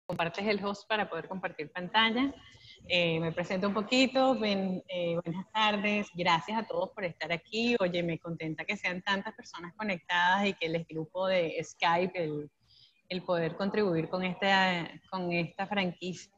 compartes el host para poder compartir pantalla. Me presento un poquito. Buenas tardes. Gracias a todos por estar aquí. Oye, me contenta que sean tantas personas conectadas y que el grupo de Skype, el poder contribuir con esta franquicia,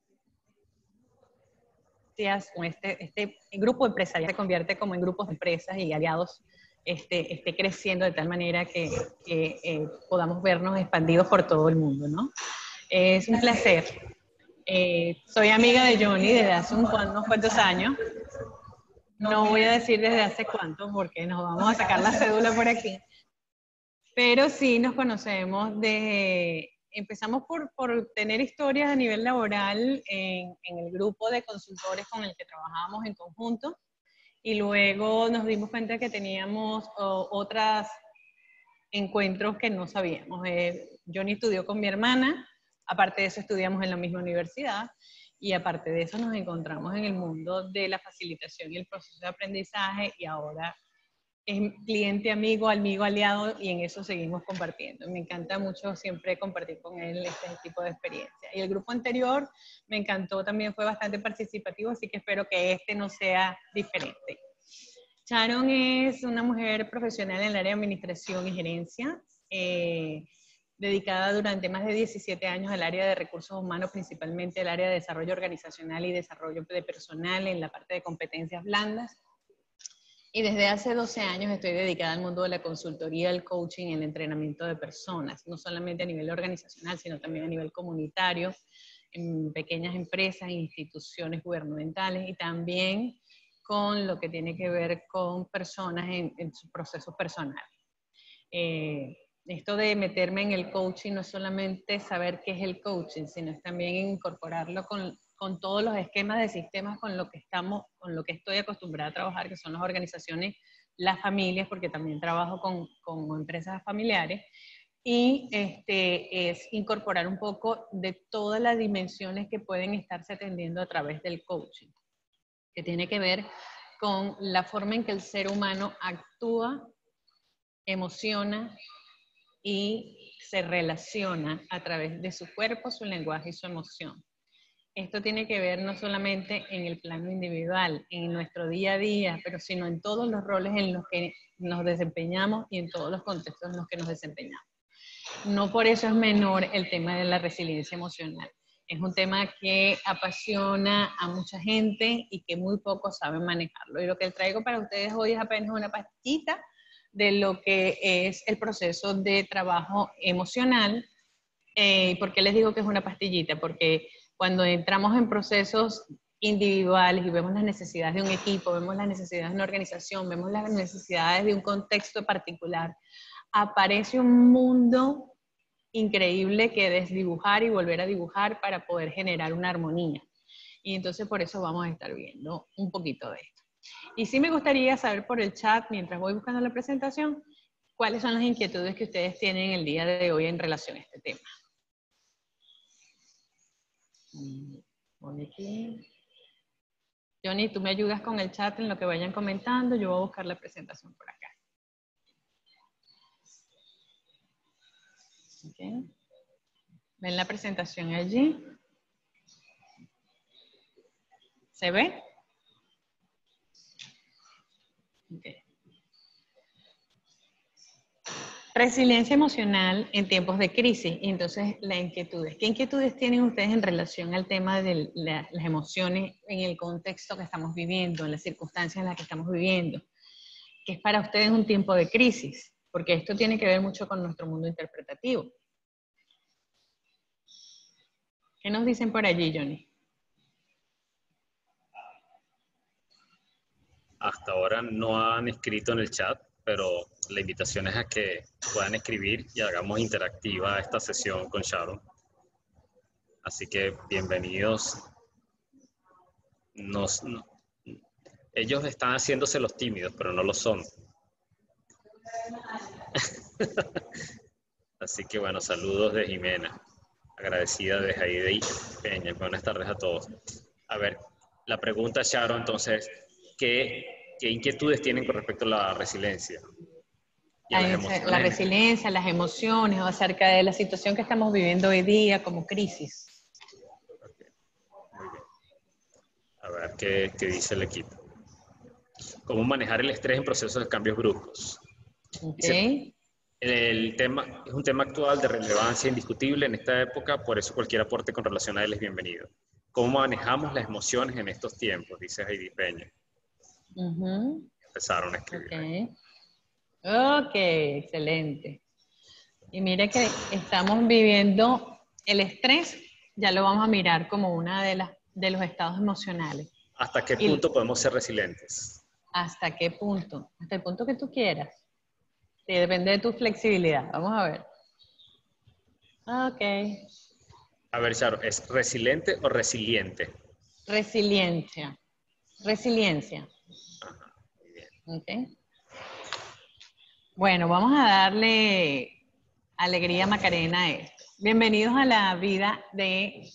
con este grupo empresarial se convierte como en grupos de empresas y aliados, esté creciendo de tal manera que podamos vernos expandidos por todo el mundo, ¿no? Es un placer. Soy amiga de Johnny desde hace unos cuantos años. No voy a decir desde hace cuánto porque nos vamos a sacar la cédula por aquí. Pero sí nos conocemos empezamos por tener historias a nivel laboral en el grupo de consultores con el que trabajábamos en conjunto, y luego nos dimos cuenta que teníamos otros encuentros que no sabíamos. Johnny estudió con mi hermana, aparte de eso estudiamos en la misma universidad, y aparte de eso nos encontramos en el mundo de la facilitación y el proceso de aprendizaje, y ahora es cliente, amigo, aliado, y en eso seguimos compartiendo. Me encanta mucho siempre compartir con él este tipo de experiencia. Y el grupo anterior me encantó, también fue bastante participativo, así que espero que este no sea diferente. Sharon es una mujer profesional en el área de administración y gerencia, dedicada durante más de 17 años al área de recursos humanos, principalmente el área de desarrollo organizacional y desarrollo de personal en la parte de competencias blandas. Y desde hace 12 años estoy dedicada al mundo de la consultoría, el coaching y el entrenamiento de personas, no solamente a nivel organizacional, sino también a nivel comunitario, en pequeñas empresas, instituciones gubernamentales, y también con lo que tiene que ver con personas en sus procesos personales. Esto de meterme en el coaching no es solamente saber qué es el coaching, sino es también incorporarlo con todos los esquemas de sistemas con lo que estoy acostumbrada a trabajar, que son las organizaciones, las familias, porque también trabajo con empresas familiares, y es incorporar un poco de todas las dimensiones que pueden estarse atendiendo a través del coaching, que tiene que ver con la forma en que el ser humano actúa, emociona y se relaciona a través de su cuerpo, su lenguaje y su emoción. Esto tiene que ver no solamente en el plano individual, en nuestro día a día, pero sino en todos los roles en los que nos desempeñamos y en todos los contextos en los que nos desempeñamos. No por eso es menor el tema de la resiliencia emocional. Es un tema que apasiona a mucha gente y que muy pocos saben manejarlo. Y lo que traigo para ustedes hoy es apenas una pastillita de lo que es el proceso de trabajo emocional. ¿Por qué les digo que es una pastillita? Porque cuando entramos en procesos individuales y vemos las necesidades de un equipo, vemos las necesidades de una organización, vemos las necesidades de un contexto particular, aparece un mundo increíble que desdibujar y volver a dibujar para poder generar una armonía. Y entonces por eso vamos a estar viendo un poquito de esto. Y sí me gustaría saber por el chat, mientras voy buscando la presentación, cuáles son las inquietudes que ustedes tienen el día de hoy en relación a este tema. Voy aquí. Johnny, tú me ayudas con el chat en lo que vayan comentando. Yo voy a buscar la presentación por acá. Okay. ¿Ven la presentación allí? ¿Se ve? Okay. Resiliencia emocional en tiempos de crisis. Entonces, las inquietudes. ¿Qué inquietudes tienen ustedes en relación al tema de las emociones en el contexto que estamos viviendo, en las circunstancias en las que estamos viviendo? ¿Qué es para ustedes un tiempo de crisis? Porque esto tiene que ver mucho con nuestro mundo interpretativo. ¿Qué nos dicen por allí, Johnny? Hasta ahora no han escrito en el chat, pero la invitación es a que puedan escribir y hagamos interactiva esta sesión con Sharon. Así que bienvenidos. Ellos están haciéndose los tímidos, pero no lo son. Así que bueno, saludos de Jimena, agradecida de Heidi Peña. Buenas tardes a todos. A ver, la pregunta, Sharon, entonces, ¿qué inquietudes tienen con respecto a la resiliencia? y a las La emociones en este caso. resiliencia, las emociones, o acerca de la situación que estamos viviendo hoy día como crisis. Ok, muy bien. A ver qué dice el equipo. ¿Cómo manejar el estrés en procesos de cambios bruscos? Ok. Dice, el tema es un tema actual de relevancia indiscutible en esta época, por eso cualquier aporte con relación a él es bienvenido. ¿Cómo manejamos las emociones en estos tiempos? Dice Heidi Peña. Ujú. Empezaron a escribir ahí. Ok. Ok, excelente. Y mire que estamos viviendo el estrés, ya lo vamos a mirar como una de los estados emocionales. ¿Hasta qué ¿Y punto podemos ser resilientes? hasta qué punto? Hasta el punto que tú quieras. Sí, depende de tu flexibilidad. Vamos a ver. Ok. A ver, Charo, ¿es resiliente o resiliente? Resiliencia. Resiliencia. Ajá, muy bien. Ok. Bueno, vamos a darle alegría Macarena a esto. Bienvenidos a la vida de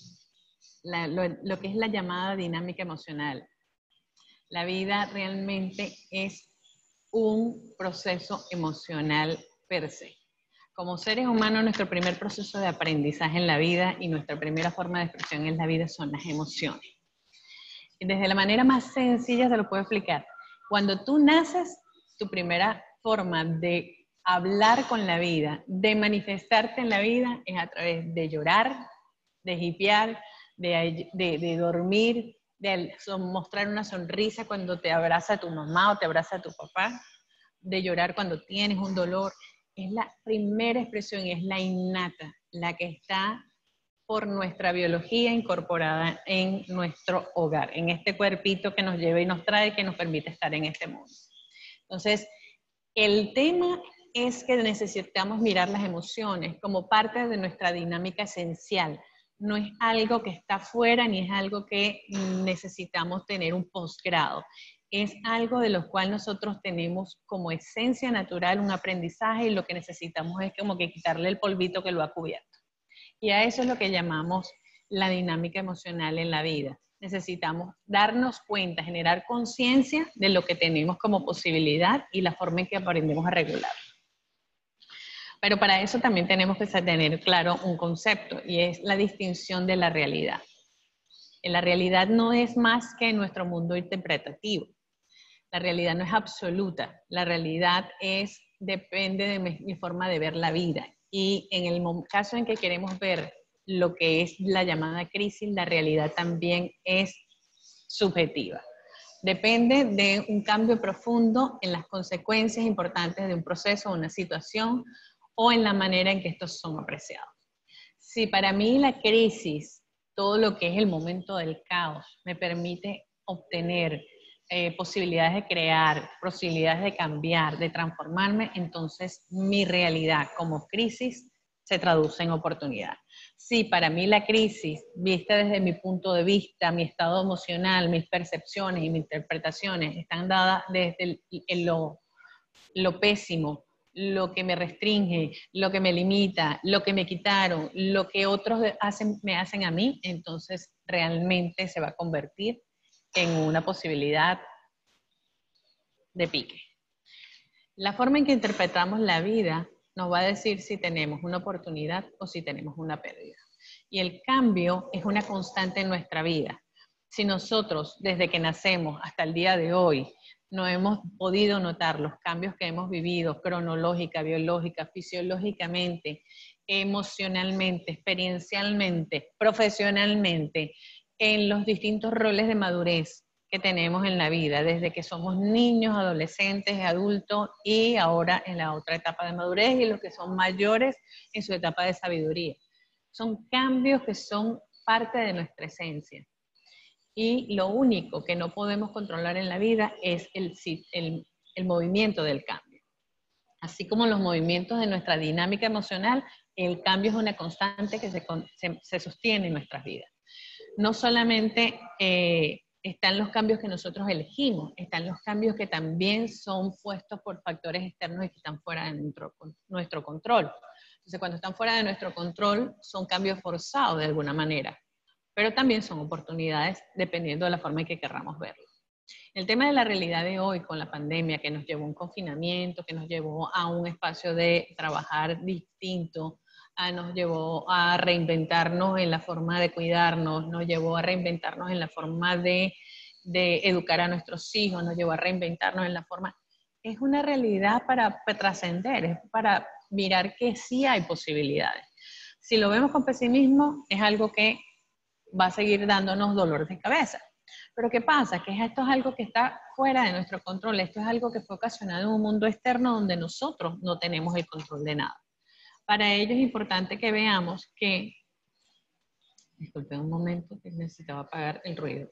lo que es la llamada dinámica emocional. La vida realmente es un proceso emocional per se. Como seres humanos, nuestro primer proceso de aprendizaje en la vida y nuestra primera forma de expresión en la vida son las emociones. Desde la manera más sencilla se lo puedo explicar. Cuando tú naces, tu primera forma de hablar con la vida, de manifestarte en la vida, es a través de llorar, de hipear, de dormir, de mostrar una sonrisa cuando te abraza tu mamá o te abraza tu papá, de llorar cuando tienes un dolor. Es la primera expresión, es la innata, la que está por nuestra biología incorporada en nuestro hogar, en este cuerpito que nos lleva y nos trae, que nos permite estar en este mundo. Entonces, el tema es que necesitamos mirar las emociones como parte de nuestra dinámica esencial. No es algo que está fuera ni es algo que necesitamos tener un posgrado. Es algo de lo cual nosotros tenemos como esencia natural un aprendizaje y lo que necesitamos es como que quitarle el polvito que lo ha cubierto. Y a eso es lo que llamamos la dinámica emocional en la vida. Necesitamos darnos cuenta, generar conciencia de lo que tenemos como posibilidad y la forma en que aprendemos a regular. Pero para eso también tenemos que tener claro un concepto y es la distinción de la realidad. La realidad no es más que nuestro mundo interpretativo. La realidad no es absoluta. La realidad depende de mi forma de ver la vida. Y en el caso en que queremos ver lo que es la llamada crisis, la realidad también es subjetiva. Depende de un cambio profundo en las consecuencias importantes de un proceso o una situación o en la manera en que estos son apreciados. Si para mí la crisis, todo lo que es el momento del caos, me permite obtener posibilidades de crear, posibilidades de cambiar, de transformarme, entonces mi realidad como crisis se traduce en oportunidad. Si para mí la crisis, vista desde mi punto de vista, mi estado emocional, mis percepciones y mis interpretaciones están dadas desde lo pésimo, lo que me restringe, lo que me limita, lo que me quitaron, lo que otros me hacen a mí, entonces realmente se va a convertir en una posibilidad de pique. La forma en que interpretamos la vida nos va a decir si tenemos una oportunidad o si tenemos una pérdida. Y el cambio es una constante en nuestra vida. Si nosotros, desde que nacemos hasta el día de hoy, no hemos podido notar los cambios que hemos vivido cronológica, biológica, fisiológicamente, emocionalmente, experiencialmente, profesionalmente, en los distintos roles de madurez que tenemos en la vida, desde que somos niños, adolescentes, adultos y ahora en la otra etapa de madurez y los que son mayores en su etapa de sabiduría. Son cambios que son parte de nuestra esencia. Y lo único que no podemos controlar en la vida es el movimiento del cambio. Así como los movimientos de nuestra dinámica emocional, el cambio es una constante que se sostiene en nuestras vidas. No solamente están los cambios que nosotros elegimos, están los cambios que también son puestos por factores externos y que están fuera de nuestro control. Entonces, cuando están fuera de nuestro control, son cambios forzados de alguna manera, pero también son oportunidades dependiendo de la forma en que querramos verlo. El tema de la realidad de hoy con la pandemia, que nos llevó a un confinamiento, que nos llevó a un espacio de trabajar distinto, nos llevó a reinventarnos en la forma de cuidarnos, nos llevó a reinventarnos en la forma de educar a nuestros hijos, nos llevó a reinventarnos en la forma... Es una realidad para trascender, es para mirar que sí hay posibilidades. Si lo vemos con pesimismo, es algo que va a seguir dándonos dolor de cabeza. Pero ¿qué pasa? Que esto es algo que está fuera de nuestro control, esto es algo que fue ocasionado en un mundo externo donde nosotros no tenemos el control de nada. Para ello es importante que veamos que, disculpen un momento que necesitaba apagar el ruido.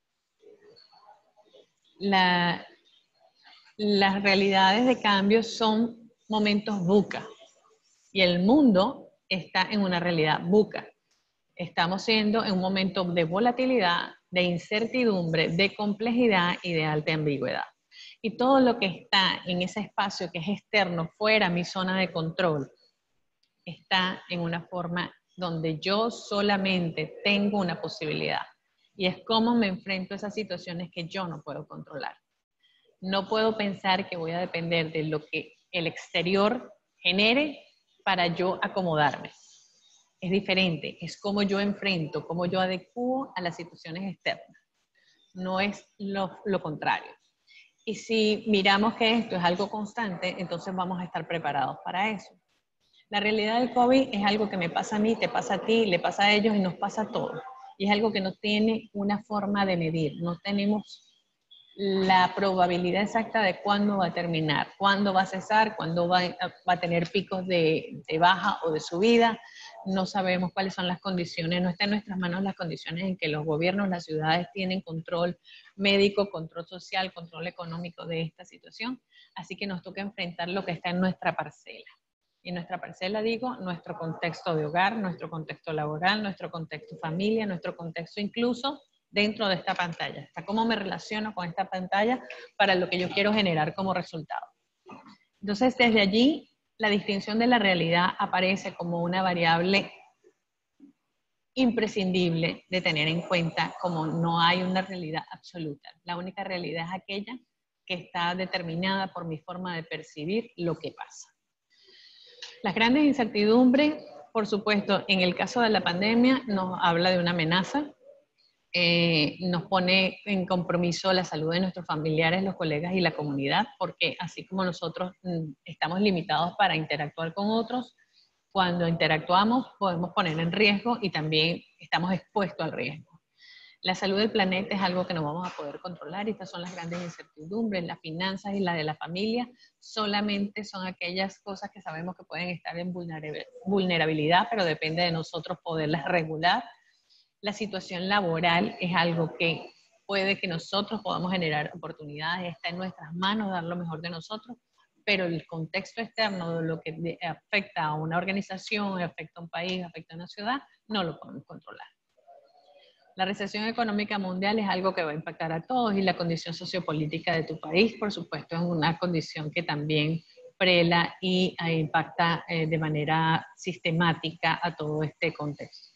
Las realidades de cambio son momentos VUCA y el mundo está en una realidad VUCA. Estamos siendo en un momento de volatilidad, de incertidumbre, de complejidad y de alta ambigüedad. Y todo lo que está en ese espacio que es externo, fuera mi zona de control, está en una forma donde yo solamente tengo una posibilidad. Y es cómo me enfrento a esas situaciones que yo no puedo controlar. No puedo pensar que voy a depender de lo que el exterior genere para yo acomodarme. Es diferente, es cómo yo enfrento, cómo yo adecuo a las situaciones externas. No es lo contrario. Y si miramos que esto es algo constante, entonces vamos a estar preparados para eso. La realidad del COVID es algo que me pasa a mí, te pasa a ti, le pasa a ellos y nos pasa a todos. Y es algo que no tiene una forma de medir, no tenemos la probabilidad exacta de cuándo va a terminar, cuándo va a cesar, cuándo va a tener picos de baja o de subida. No sabemos cuáles son las condiciones, no está en nuestras manos las condiciones en que los gobiernos, las ciudades tienen control médico, control social, control económico de esta situación. Así que nos toca enfrentar lo que está en nuestra parcela. Y nuestra parcela, digo, nuestro contexto de hogar, nuestro contexto laboral, nuestro contexto familia, nuestro contexto incluso dentro de esta pantalla. Está cómo me relaciono con esta pantalla para lo que yo quiero generar como resultado. Entonces, desde allí, la distinción de la realidad aparece como una variable imprescindible de tener en cuenta, como no hay una realidad absoluta. La única realidad es aquella que está determinada por mi forma de percibir lo que pasa. Las grandes incertidumbres, por supuesto, en el caso de la pandemia, nos habla de una amenaza, nos pone en compromiso la salud de nuestros familiares, los colegas y la comunidad, porque así como nosotros estamos limitados para interactuar con otros, cuando interactuamos podemos poner en riesgo y también estamos expuestos al riesgo. La salud del planeta es algo que no vamos a poder controlar y estas son las grandes incertidumbres. Las finanzas y la de la familia solamente son aquellas cosas que sabemos que pueden estar en vulnerabilidad, pero depende de nosotros poderlas regular. La situación laboral es algo que puede que nosotros podamos generar oportunidades, está en nuestras manos dar lo mejor de nosotros, pero el contexto externo de lo que afecta a una organización, afecta a un país, afecta a una ciudad, no lo podemos controlar. La recesión económica mundial es algo que va a impactar a todos y la condición sociopolítica de tu país, por supuesto, es una condición que también prela y impacta de manera sistemática a todo este contexto.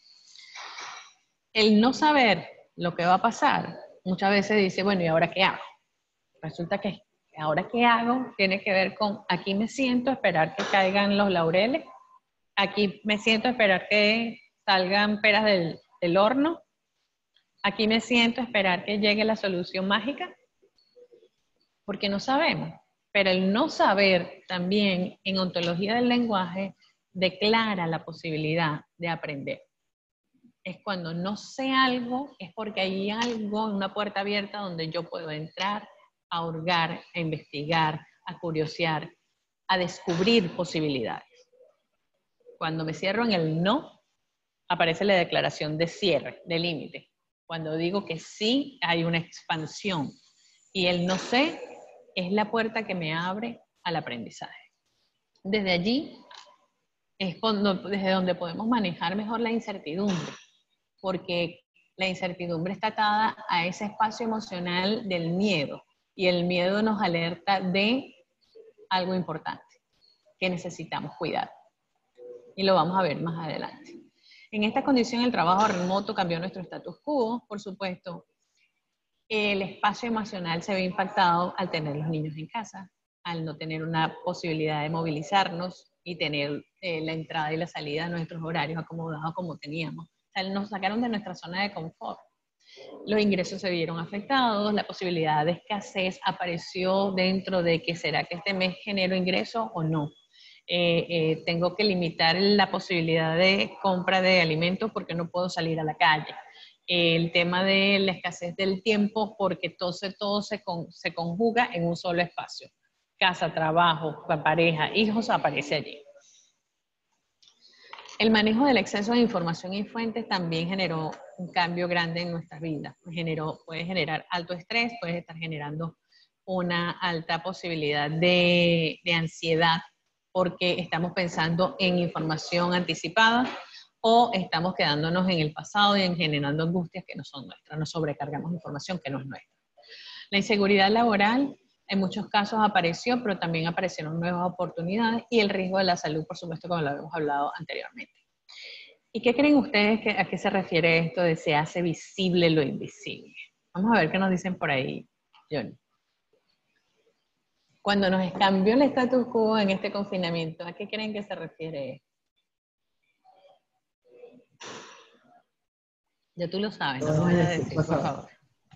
El no saber lo que va a pasar, muchas veces dice, bueno, ¿y ahora qué hago? Resulta que ahora qué hago tiene que ver con, aquí me siento a esperar que caigan los laureles, aquí me siento a esperar que salgan peras del horno, aquí me siento a esperar que llegue la solución mágica, porque no sabemos. Pero el no saber también en ontología del lenguaje declara la posibilidad de aprender. Es cuando no sé algo, es porque hay algo, una puerta abierta donde yo puedo entrar, a hurgar, a investigar, a curiosear, a descubrir posibilidades. Cuando me cierro en el no, aparece la declaración de cierre, de límite. Cuando digo que sí, hay una expansión. Y el no sé es la puerta que me abre al aprendizaje. Desde allí es desde donde podemos manejar mejor la incertidumbre, porque la incertidumbre está atada a ese espacio emocional del miedo, y el miedo nos alerta de algo importante, que necesitamos cuidar. Y lo vamos a ver más adelante. En esta condición, el trabajo remoto cambió nuestro status quo, por supuesto. el espacio emocional se ve impactado al tener los niños en casa, al no tener una posibilidad de movilizarnos y tener la entrada y la salida de nuestros horarios acomodados como teníamos. O sea, nos sacaron de nuestra zona de confort. Los ingresos se vieron afectados, la posibilidad de escasez apareció dentro de que será que este mes genero ingresos o no. Tengo que limitar la posibilidad de compra de alimentos porque no puedo salir a la calle. El tema de la escasez del tiempo porque todo se conjuga en un solo espacio. Casa, trabajo, pareja, hijos, aparece allí. El manejo del exceso de información y fuentes también generó un cambio grande en nuestras vidas. Puede generar alto estrés, puede estar generando una alta posibilidad de ansiedad porque estamos pensando en información anticipada o estamos quedándonos en el pasado y generando angustias que no son nuestras, nos sobrecargamos de información que no es nuestra. La inseguridad laboral en muchos casos apareció, pero también aparecieron nuevas oportunidades y el riesgo de la salud, por supuesto, como lo habíamos hablado anteriormente. ¿Y qué creen ustedes a qué se refiere esto de se hace visible lo invisible? Vamos a ver qué nos dicen por ahí, Johnny. Cuando nos cambió el status quo en este confinamiento, ¿a qué creen que se refiere esto? Ya tú lo sabes, no lo vayas a decir, por favor.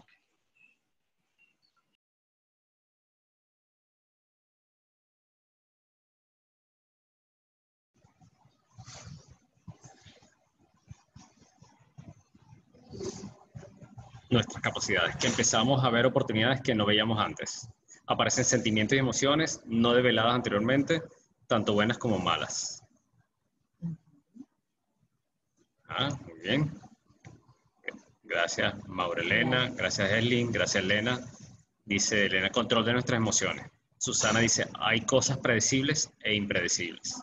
Nuestras capacidades, que empezamos a ver oportunidades que no veíamos antes. Aparecen sentimientos y emociones no develadas anteriormente, tanto buenas como malas. Muy bien. Gracias, Maurelena. Gracias, Elin. Gracias, Elena. Dice Elena, control de nuestras emociones. Susana dice, hay cosas predecibles e impredecibles.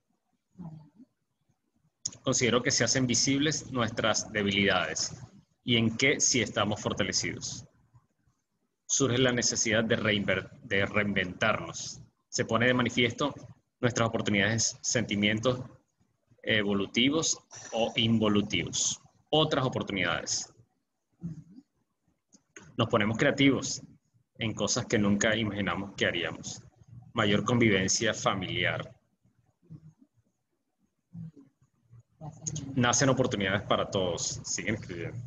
Considero que se hacen visibles nuestras debilidades y en qué sí estamos fortalecidos. Surge la necesidad de reinventarnos. Se pone de manifiesto nuestras oportunidades, sentimientos evolutivos o involutivos. Otras oportunidades. Nos ponemos creativos en cosas que nunca imaginamos que haríamos. Mayor convivencia familiar. Nacen oportunidades para todos. Siguen escribiendo.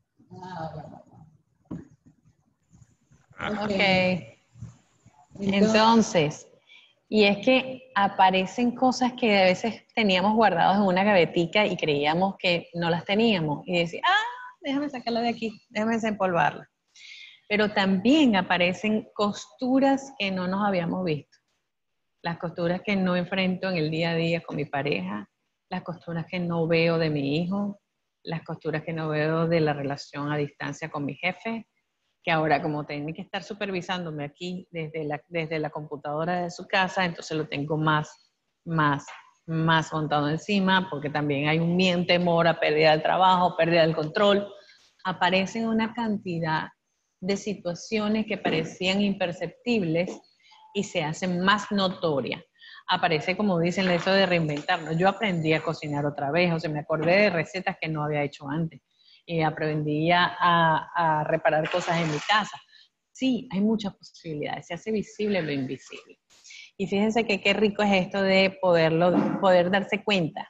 Ok. Entonces, y es que aparecen cosas que a veces teníamos guardadas en una gavetica y creíamos que no las teníamos. Y decía, déjame sacarla de aquí, déjame desempolvarla. Pero también aparecen costuras que no nos habíamos visto. Las costuras que no enfrento en el día a día con mi pareja, las costuras que no veo de mi hijo, las costuras que no veo de la relación a distancia con mi jefe, que ahora como tiene que estar supervisándome aquí desde la computadora de su casa, entonces lo tengo más montado encima, porque también hay un miedo, temor a pérdida del trabajo, pérdida del control. Aparecen una cantidad de situaciones que parecían imperceptibles y se hacen más notorias. Aparece, como dicen, eso de reinventarnos. Yo aprendí a cocinar otra vez, o sea, me acordé de recetas que no había hecho antes. Aprendí a reparar cosas en mi casa. Sí, hay muchas posibilidades, se hace visible lo invisible. Y fíjense que qué rico es esto de poder darse cuenta.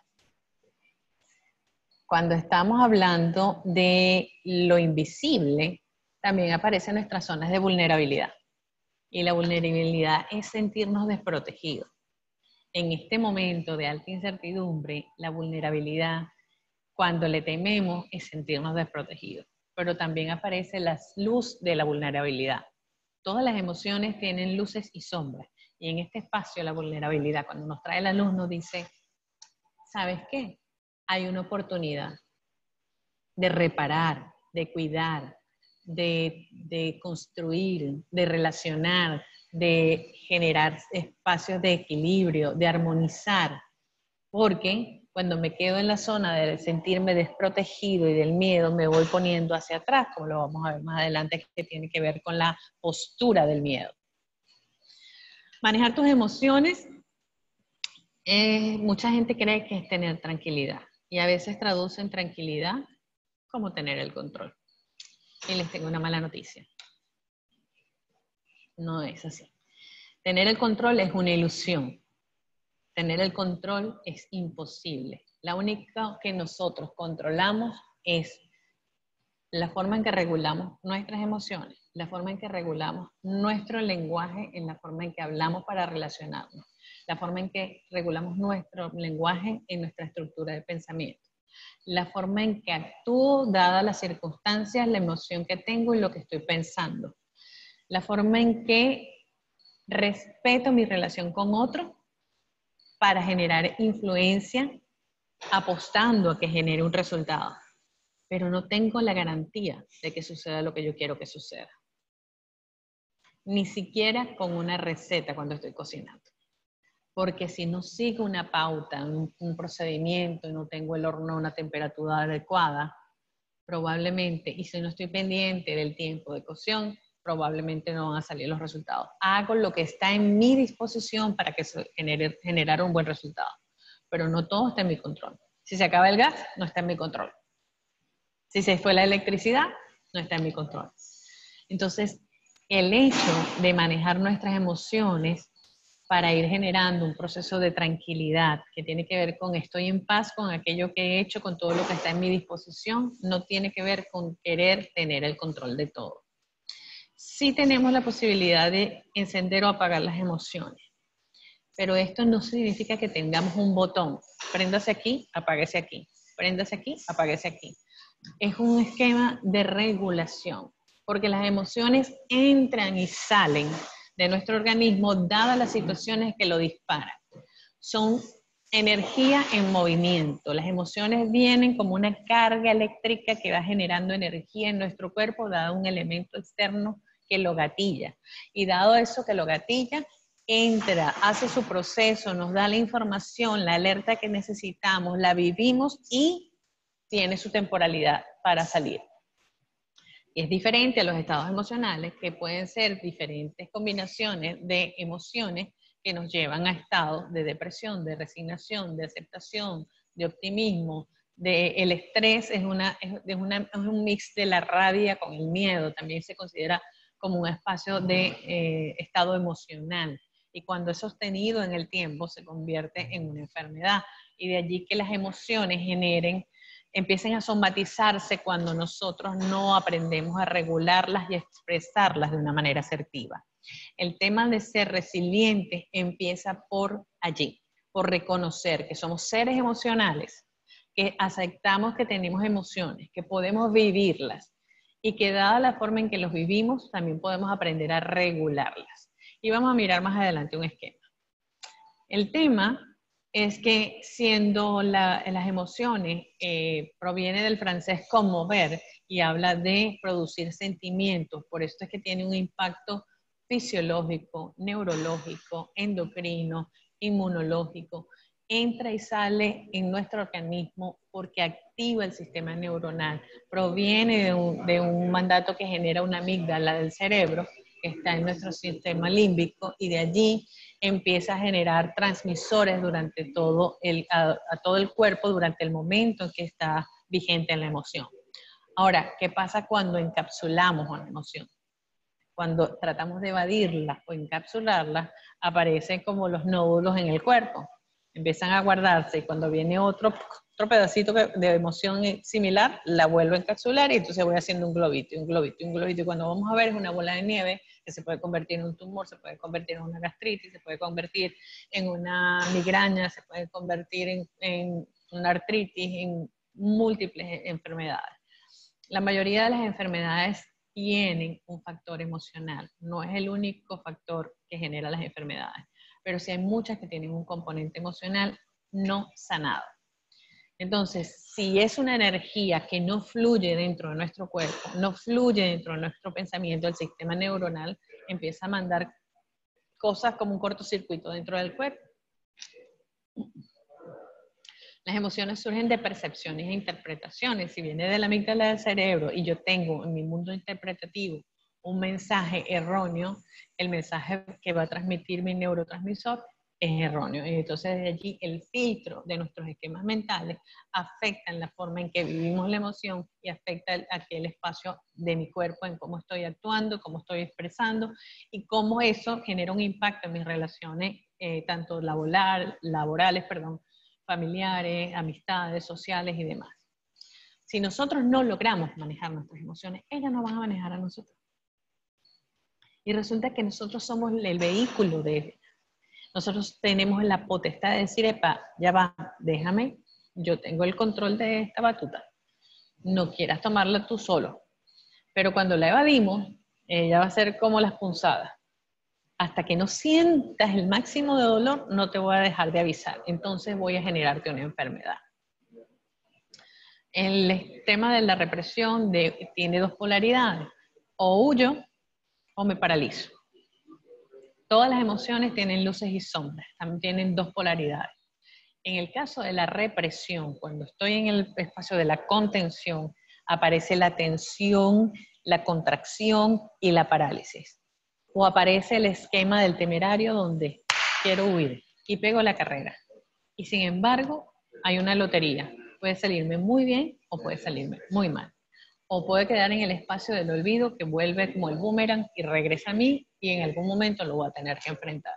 Cuando estamos hablando de lo invisible, también aparecen nuestras zonas de vulnerabilidad. Y la vulnerabilidad es sentirnos desprotegidos. En este momento de alta incertidumbre, la vulnerabilidad, cuando le tememos, es sentirnos desprotegidos. Pero también aparece la luz de la vulnerabilidad. Todas las emociones tienen luces y sombras. Y en este espacio, la vulnerabilidad, cuando nos trae la luz, nos dice, ¿sabes qué? Hay una oportunidad de reparar, de cuidar, de construir, de relacionar, de generar espacios de equilibrio, de armonizar. Porque cuando me quedo en la zona de sentirme desprotegido y del miedo, me voy poniendo hacia atrás, como lo vamos a ver más adelante, que tiene que ver con la postura del miedo. Manejar tus emociones, mucha gente cree que es tener tranquilidad y a veces traducen tranquilidad como tener el control. Y les tengo una mala noticia. No es así. Tener el control es una ilusión. Tener el control es imposible. La única que nosotros controlamos es la forma en que regulamos nuestras emociones, la forma en que regulamos nuestro lenguaje, en la forma en que hablamos para relacionarnos, la forma en que regulamos nuestro lenguaje en nuestra estructura de pensamiento, la forma en que actúo dadas las circunstancias, la emoción que tengo y lo que estoy pensando, la forma en que respeto mi relación con otro para generar influencia apostando a que genere un resultado. Pero no tengo la garantía de que suceda lo que yo quiero que suceda. Ni siquiera con una receta cuando estoy cocinando. Porque si no sigo una pauta, un procedimiento, y no tengo el horno a una temperatura adecuada, probablemente, y si no estoy pendiente del tiempo de cocción, probablemente no van a salir los resultados. Hago lo que está en mi disposición para que generar un buen resultado. Pero no todo está en mi control. Si se acaba el gas, no está en mi control. Si se fue la electricidad, no está en mi control. Entonces, el hecho de manejar nuestras emociones para ir generando un proceso de tranquilidad que tiene que ver con estoy en paz con aquello que he hecho, con todo lo que está en mi disposición, no tiene que ver con querer tener el control de todo. Sí tenemos la posibilidad de encender o apagar las emociones, pero esto no significa que tengamos un botón, préndase aquí, apáguese aquí, préndase aquí, apáguese aquí. Es un esquema de regulación, porque las emociones entran y salen de nuestro organismo dadas las situaciones que lo disparan. Son energía en movimiento. Las emociones vienen como una carga eléctrica que va generando energía en nuestro cuerpo, dado un elemento externo que lo gatilla. Y dado eso que lo gatilla, entra, hace su proceso, nos da la información, la alerta que necesitamos, la vivimos y tiene su temporalidad para salir. Y es diferente a los estados emocionales, que pueden ser diferentes combinaciones de emociones que nos llevan a estados de depresión, de resignación, de aceptación, de optimismo. El estrés es un mix de la rabia con el miedo, también se considera como un espacio de estado emocional. Y cuando es sostenido en el tiempo se convierte en una enfermedad. Y de allí que las emociones empiecen a somatizarse cuando nosotros no aprendemos a regularlas y a expresarlas de una manera asertiva. El tema de ser resilientes empieza por allí, por reconocer que somos seres emocionales, que aceptamos que tenemos emociones, que podemos vivirlas y que dada la forma en que los vivimos, también podemos aprender a regularlas. Y vamos a mirar más adelante un esquema. El tema es que siendo las emociones proviene del francés conmover y habla de producir sentimientos, por esto es que tiene un impacto fisiológico, neurológico, endocrino, inmunológico, entra y sale en nuestro organismo porque activa el sistema neuronal, proviene de un mandato que genera una amígdala del cerebro que está en nuestro sistema límbico y de allí empieza a generar transmisores durante a todo el cuerpo durante el momento en que está vigente en la emoción. Ahora, ¿qué pasa cuando encapsulamos una emoción? Cuando tratamos de evadirla o encapsularla, aparecen como los nódulos en el cuerpo. Empiezan a guardarse y cuando viene otro pedacito de emoción similar, la vuelvo a encapsular y entonces voy haciendo un globito, un globito, un globito. Y cuando vamos a ver es una bola de nieve que se puede convertir en un tumor, se puede convertir en una gastritis, se puede convertir en una migraña, se puede convertir en una artritis, en múltiples enfermedades. La mayoría de las enfermedades tienen un factor emocional, no es el único factor que genera las enfermedades, pero sí hay muchas que tienen un componente emocional no sanado. Entonces, si es una energía que no fluye dentro de nuestro cuerpo, no fluye dentro de nuestro pensamiento, el sistema neuronal empieza a mandar cosas como un cortocircuito dentro del cuerpo. Las emociones surgen de percepciones e interpretaciones. Si viene de la amígdala del cerebro y yo tengo en mi mundo interpretativo un mensaje erróneo, el mensaje que va a transmitir mi neurotransmisor es erróneo. Y entonces de allí el filtro de nuestros esquemas mentales afecta en la forma en que vivimos la emoción y afecta aquel espacio de mi cuerpo, en cómo estoy actuando, cómo estoy expresando y cómo eso genera un impacto en mis relaciones, tanto laborales, familiares, amistades, sociales y demás. Si nosotros no logramos manejar nuestras emociones, ellas nos van a manejar a nosotros. Y resulta que nosotros somos el vehículo de ellas. Nosotros tenemos la potestad de decir, epa, ya va, déjame, yo tengo el control de esta batuta. No quieras tomarla tú solo. Pero cuando la evadimos, ella va a ser como las punzadas. Hasta que no sientas el máximo de dolor, no te voy a dejar de avisar. Entonces voy a generarte una enfermedad. El tema de la represión tiene dos polaridades. O huyo o me paralizo. Todas las emociones tienen luces y sombras, también tienen dos polaridades. En el caso de la represión, cuando estoy en el espacio de la contención, aparece la tensión, la contracción y la parálisis. O aparece el esquema del temerario donde quiero huir y pego la carrera. Y sin embargo, hay una lotería. Puede salirme muy bien o puede salirme muy mal. O puede quedar en el espacio del olvido que vuelve como el boomerang y regresa a mí y en algún momento lo voy a tener que enfrentar.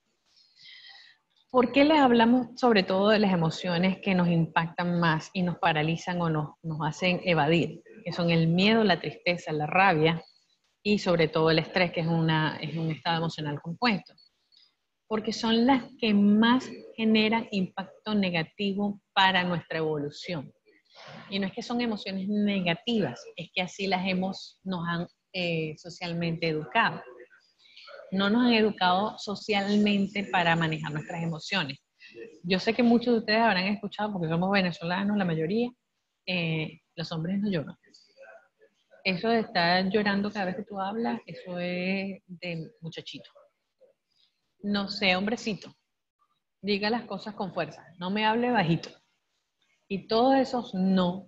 ¿Por qué les hablamos sobre todo de las emociones que nos impactan más y nos paralizan o nos hacen evadir? Que son el miedo, la tristeza, la rabia y sobre todo el estrés, que es un estado emocional compuesto. Porque son las que más generan impacto negativo para nuestra evolución. Y no es que son emociones negativas, es que así nos han socialmente educado. No nos han educado socialmente para manejar nuestras emociones. Yo sé que muchos de ustedes habrán escuchado, porque somos venezolanos, la mayoría, los hombres no lloran. Eso de estar llorando cada vez que tú hablas, eso es de muchachito. No sé, hombrecito, diga las cosas con fuerza, no me hable bajito. Y todos esos no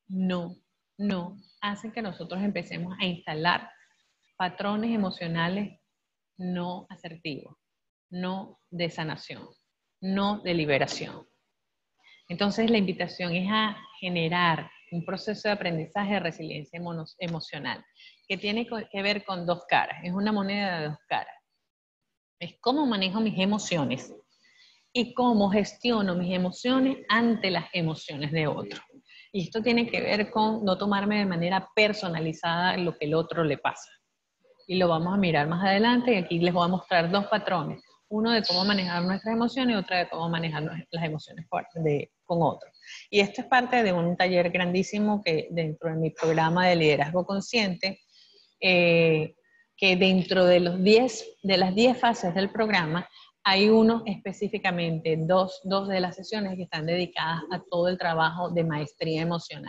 hacen que nosotros empecemos a instalar patrones emocionales no asertivos, no de sanación, no de liberación. Entonces la invitación es a generar un proceso de aprendizaje de resiliencia emocional que tiene que ver con dos caras, es una moneda de dos caras. Es cómo manejo mis emociones y cómo gestiono mis emociones ante las emociones de otro. Y esto tiene que ver con no tomarme de manera personalizada lo que el otro le pasa. Y lo vamos a mirar más adelante y aquí les voy a mostrar dos patrones. Uno de cómo manejar nuestras emociones y otra de cómo manejar las emociones con otros. Y esto es parte de un taller grandísimo que dentro de mi programa de liderazgo consciente, que dentro de las 10 fases del programa, hay uno específicamente, dos de las sesiones que están dedicadas a todo el trabajo de maestría emocional.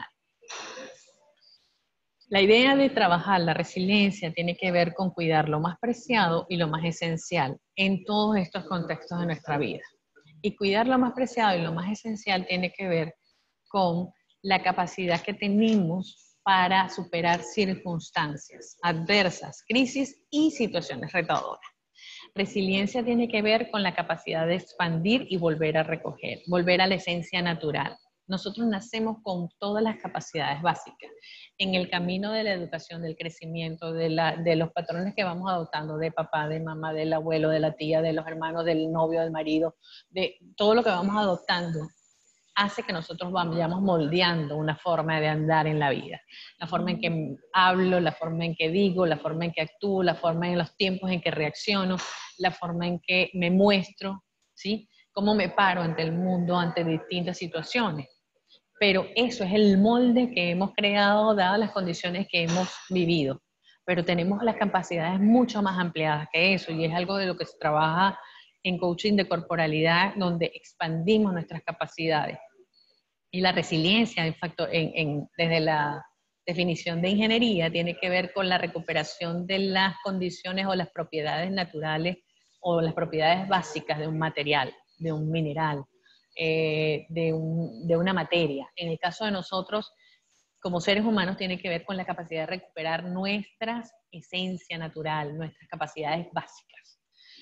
La idea de trabajar la resiliencia tiene que ver con cuidar lo más preciado y lo más esencial en todos estos contextos de nuestra vida. Y cuidar lo más preciado y lo más esencial tiene que ver con la capacidad que tenemos para superar circunstancias adversas, crisis y situaciones retadoras. Resiliencia tiene que ver con la capacidad de expandir y volver a recoger, volver a la esencia natural. Nosotros nacemos con todas las capacidades básicas. En el camino de la educación, del crecimiento, de los patrones que vamos adoptando, de papá, de mamá, del abuelo, de la tía, de los hermanos, del novio, del marido, de todo lo que vamos adoptando, hace que nosotros vayamos moldeando una forma de andar en la vida. La forma en que hablo, la forma en que digo, la forma en que actúo, la forma en los tiempos en que reacciono, la forma en que me muestro, ¿sí? Cómo me paro ante el mundo, ante distintas situaciones. Pero eso es el molde que hemos creado dadas las condiciones que hemos vivido. Pero tenemos las capacidades mucho más ampliadas que eso y es algo de lo que se trabaja en coaching de corporalidad, donde expandimos nuestras capacidades. Y la resiliencia, en facto, desde la definición de ingeniería, tiene que ver con la recuperación de las condiciones o las propiedades naturales o las propiedades básicas de un material, de un mineral, de una materia. En el caso de nosotros, como seres humanos, tiene que ver con la capacidad de recuperar nuestra esencia natural, nuestras capacidades básicas.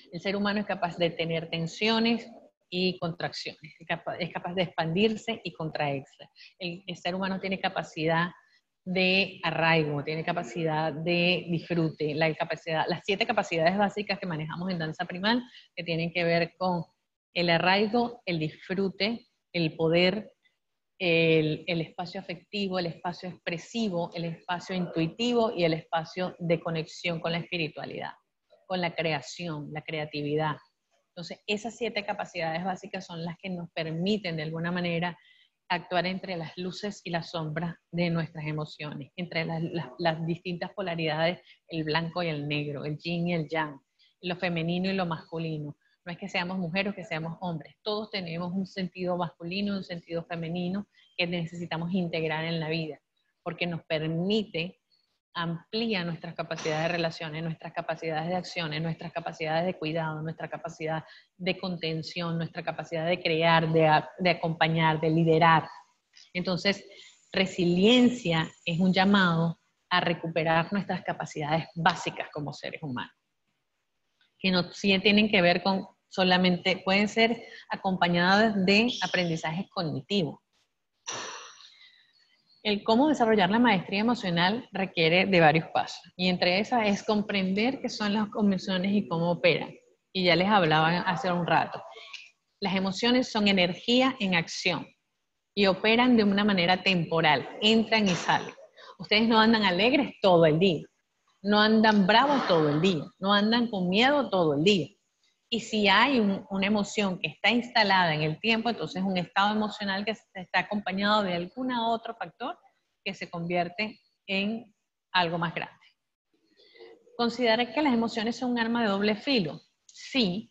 El ser humano es capaz de tener tensiones y contracciones, es capaz de expandirse y contraerse. El ser humano tiene capacidad de arraigo, tiene capacidad de disfrute, las 7 capacidades básicas que manejamos en danza primal, que tienen que ver con el arraigo, el disfrute, el poder, el espacio afectivo, el espacio expresivo, el espacio intuitivo y el espacio de conexión con la espiritualidad, con la creación, la creatividad. Entonces, esas 7 capacidades básicas son las que nos permiten de alguna manera actuar entre las luces y las sombras de nuestras emociones, entre las distintas polaridades, el blanco y el negro, el yin y el yang, lo femenino y lo masculino. No es que seamos mujeres o que seamos hombres, todos tenemos un sentido masculino y un sentido femenino que necesitamos integrar en la vida, porque nos permite, amplía nuestras capacidades de relaciones, nuestras capacidades de acciones, nuestras capacidades de cuidado, nuestra capacidad de contención, nuestra capacidad de crear, de acompañar, de liderar. Entonces, resiliencia es un llamado a recuperar nuestras capacidades básicas como seres humanos, que no sí tienen que ver con solamente, pueden ser acompañadas de aprendizajes cognitivos. El cómo desarrollar la maestría emocional requiere de varios pasos, y entre esas es comprender qué son las emociones y cómo operan. Y ya les hablaba hace un rato. Las emociones son energía en acción y operan de una manera temporal, entran y salen. Ustedes no andan alegres todo el día, no andan bravos todo el día, no andan con miedo todo el día. Y si hay una emoción que está instalada en el tiempo, entonces es un estado emocional que está acompañado de algún otro factor que se convierte en algo más grande. ¿Considera que las emociones son un arma de doble filo? Sí,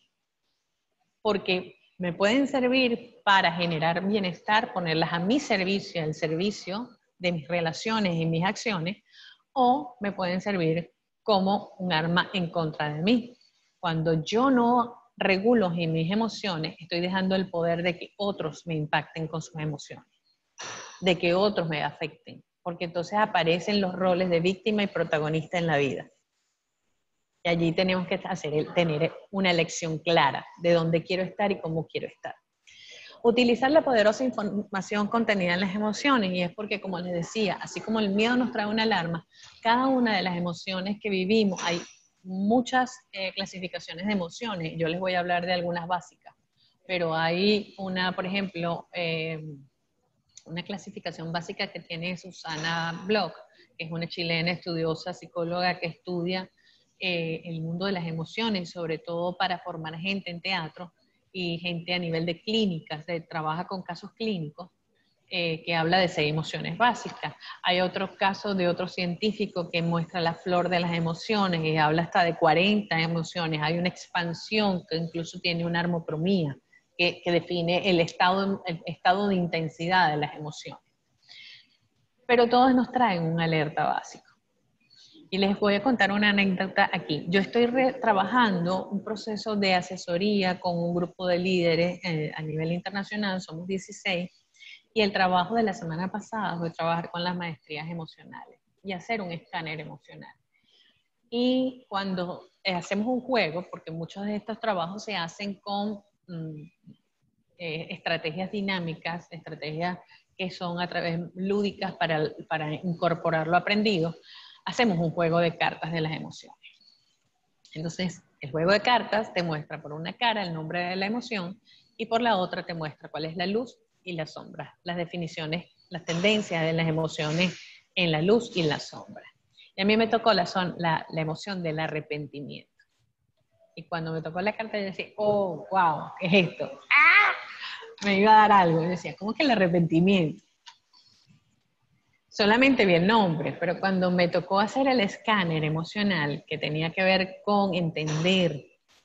porque me pueden servir para generar bienestar, ponerlas a mi servicio, al servicio de mis relaciones y mis acciones, o me pueden servir como un arma en contra de mí. Cuando yo no regulo en mis emociones, estoy dejando el poder de que otros me impacten con sus emociones, de que otros me afecten, porque entonces aparecen los roles de víctima y protagonista en la vida. Y allí tenemos que tener una elección clara de dónde quiero estar y cómo quiero estar. Utilizar la poderosa información contenida en las emociones, y es porque, como les decía, así como el miedo nos trae una alarma, cada una de las emociones que vivimos, hay muchas clasificaciones de emociones. Yo les voy a hablar de algunas básicas, pero hay una, por ejemplo, una clasificación básica que tiene Susana Bloch, que es una chilena estudiosa, psicóloga que estudia el mundo de las emociones, sobre todo para formar gente en teatro y gente a nivel de clínicas, trabaja con casos clínicos, que habla de 6 emociones básicas. Hay otros casos de otro científico que muestra la flor de las emociones y habla hasta de 40 emociones. Hay una expansión que incluso tiene una armocromía que define el estado de intensidad de las emociones. Pero todos nos traen un alerta básico. Y les voy a contar una anécdota aquí. Yo estoy trabajando un proceso de asesoría con un grupo de líderes a nivel internacional, somos 16, y el trabajo de la semana pasada fue trabajar con las maestrías emocionales y hacer un escáner emocional. Y cuando hacemos un juego, porque muchos de estos trabajos se hacen con estrategias dinámicas, estrategias que son a través lúdicas para incorporar lo aprendido, hacemos un juego de cartas de las emociones. Entonces, el juego de cartas te muestra por una cara el nombre de la emoción y por la otra te muestra cuál es la luz y la sombra, las definiciones, las tendencias de las emociones en la luz y la sombra. Y a mí me tocó la emoción del arrepentimiento. Y cuando me tocó la carta yo decía, oh, wow, ¿qué es esto? ¡Ah! Me iba a dar algo. Yo decía, ¿cómo que el arrepentimiento? Solamente vi el nombre, pero cuando me tocó hacer el escáner emocional, que tenía que ver con entender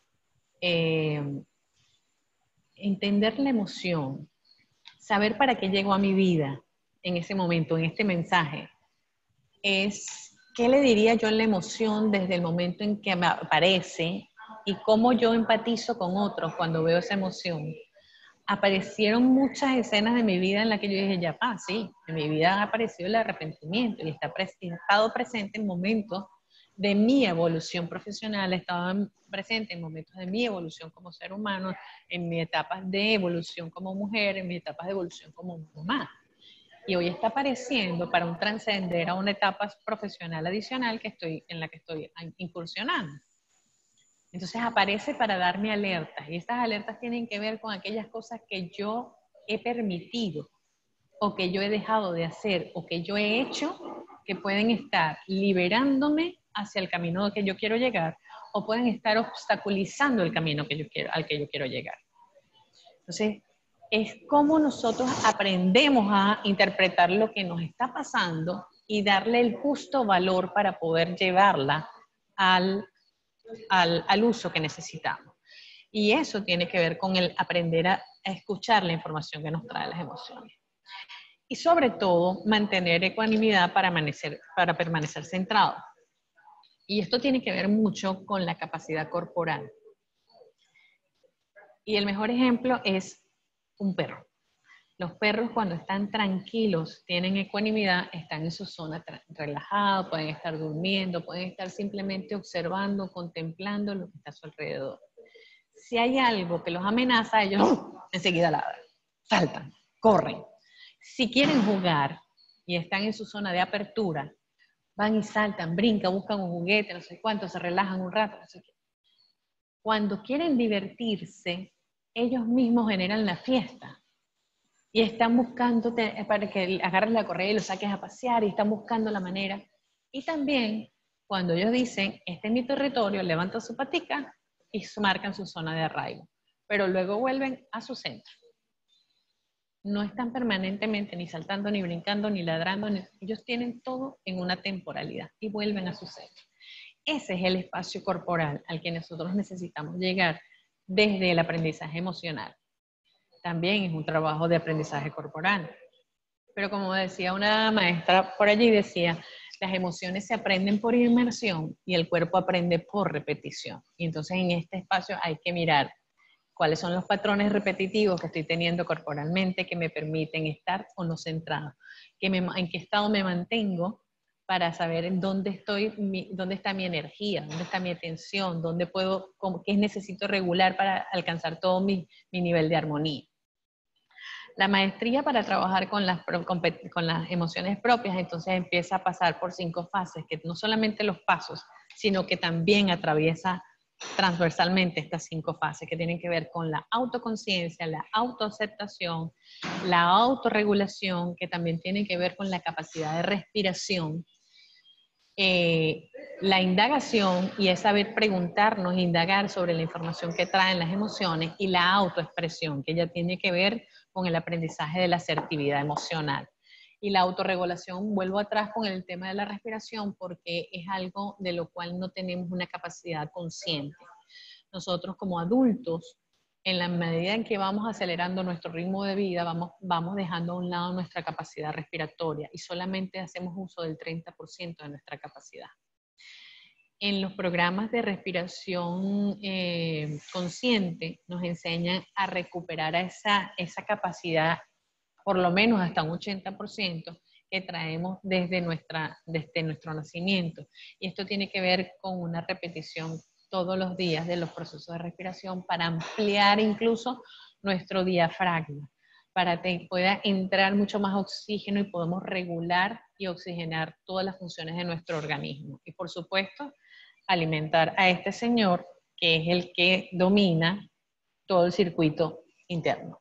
la emoción, saber para qué llegó a mi vida en ese momento, en este mensaje, es qué le diría yo en la emoción desde el momento en que me aparece y cómo yo empatizo con otros cuando veo esa emoción. Aparecieron muchas escenas de mi vida en las que yo dije, ya sí, en mi vida ha aparecido el arrepentimiento y ha estado presente en momentos de mi evolución profesional, he estado presente en momentos de mi evolución como ser humano, en mis etapas de evolución como mujer, en mis etapas de evolución como mamá. Y hoy está apareciendo para un trascender a una etapa profesional adicional en la que estoy incursionando. Entonces aparece para darme alertas, y estas alertas tienen que ver con aquellas cosas que yo he permitido, o que yo he dejado de hacer, o que yo he hecho, que pueden estar liberándome hacia el camino que yo quiero llegar, o pueden estar obstaculizando el camino al que yo quiero llegar. Entonces, es como nosotros aprendemos a interpretar lo que nos está pasando y darle el justo valor para poder llevarla al uso que necesitamos. Y eso tiene que ver con el aprender a escuchar la información que nos trae las emociones. Y sobre todo, mantener ecuanimidad para permanecer centrado. Y esto tiene que ver mucho con la capacidad corporal. Y el mejor ejemplo es un perro. Los perros, cuando están tranquilos, tienen ecuanimidad, están en su zona relajados, pueden estar durmiendo, pueden estar simplemente observando, contemplando lo que está a su alrededor. Si hay algo que los amenaza, ellos enseguida ladran, saltan, corren. Si quieren jugar y están en su zona de apertura, van y saltan, brincan, buscan un juguete, no sé cuánto, se relajan un rato, no sé qué. Cuando quieren divertirse, ellos mismos generan la fiesta. Y están buscando para que agarres la correa y lo saques a pasear, y están buscando la manera. Y también, cuando ellos dicen, este es mi territorio, levantan su patica y marcan su zona de arraigo. Pero luego vuelven a su centro. No están permanentemente ni saltando, ni brincando, ni ladrando. Ellos tienen todo en una temporalidad y vuelven a su centro. Ese es el espacio corporal al que nosotros necesitamos llegar desde el aprendizaje emocional. También es un trabajo de aprendizaje corporal. Pero como decía una maestra por allí, decía, las emociones se aprenden por inmersión y el cuerpo aprende por repetición. Y entonces en este espacio hay que mirar cuáles son los patrones repetitivos que estoy teniendo corporalmente que me permiten estar o no centrado, en qué estado me mantengo para saber en dónde estoy, dónde está mi energía, dónde está mi atención, qué necesito regular para alcanzar todo mi nivel de armonía. La maestría para trabajar con las emociones propias, entonces empieza a pasar por 5 fases, que no solamente los pasos, sino que también atraviesa transversalmente estas 5 fases, que tienen que ver con la autoconciencia, la autoaceptación, la autorregulación, que también tienen que ver con la capacidad de respiración, la indagación, y es saber preguntarnos, indagar sobre la información que traen las emociones, y la autoexpresión, que ya tiene que ver con el aprendizaje de la asertividad emocional. Y la autorregulación, vuelvo atrás con el tema de la respiración, porque es algo de lo cual no tenemos una capacidad consciente. Nosotros como adultos, en la medida en que vamos acelerando nuestro ritmo de vida, vamos dejando a un lado nuestra capacidad respiratoria y solamente hacemos uso del 30% de nuestra capacidad. En los programas de respiración consciente nos enseñan a recuperar esa capacidad, por lo menos hasta un 80%, que traemos desde nuestro nacimiento. Y esto tiene que ver con una repetición todos los días de los procesos de respiración para ampliar incluso nuestro diafragma, para que pueda entrar mucho más oxígeno y podamos regular y oxigenar todas las funciones de nuestro organismo. Y por supuesto, alimentar a este señor, que es el que domina todo el circuito interno.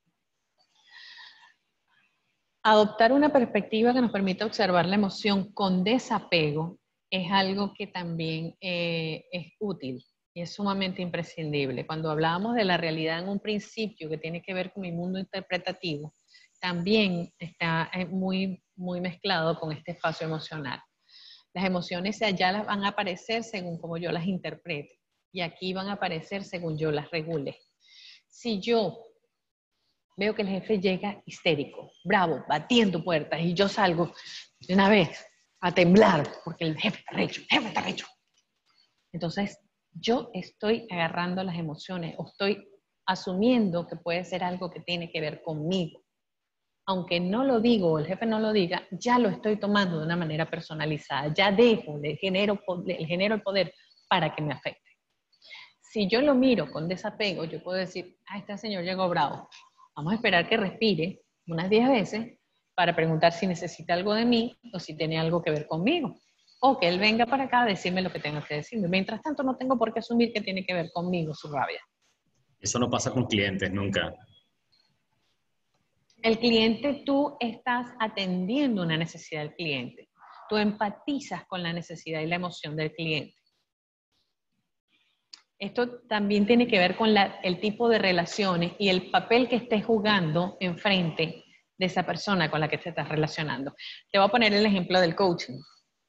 Adoptar una perspectiva que nos permita observar la emoción con desapego es algo que también es útil y es sumamente imprescindible. Cuando hablábamos de la realidad en un principio que tiene que ver con mi mundo interpretativo, también está muy, muy mezclado con este espacio emocional. Las emociones allá las van a aparecer según como yo las interprete, y aquí van a aparecer según yo las regule. Si yo veo que el jefe llega histérico, bravo, batiendo puertas, y yo salgo de una vez a temblar porque el jefe está recho. Entonces, yo estoy agarrando las emociones o estoy asumiendo que puede ser algo que tiene que ver conmigo. aunque no lo digo o el jefe no lo diga, ya lo estoy tomando de una manera personalizada, ya le genero el poder para que me afecte. Si yo lo miro con desapego, yo puedo decir, este señor llegó bravo, vamos a esperar que respire unas 10 veces para preguntar si necesita algo de mí o si tiene algo que ver conmigo. O que él venga para acá a decirme lo que tenga que decirme. Mientras tanto, no tengo por qué asumir que tiene que ver conmigo su rabia. Eso no pasa con clientes nunca. El cliente, tú estás atendiendo una necesidad del cliente. Tú empatizas con la necesidad y la emoción del cliente. Esto también tiene que ver con el tipo de relaciones y el papel que estés jugando enfrente de esa persona con la que te estás relacionando. Te voy a poner el ejemplo del coaching.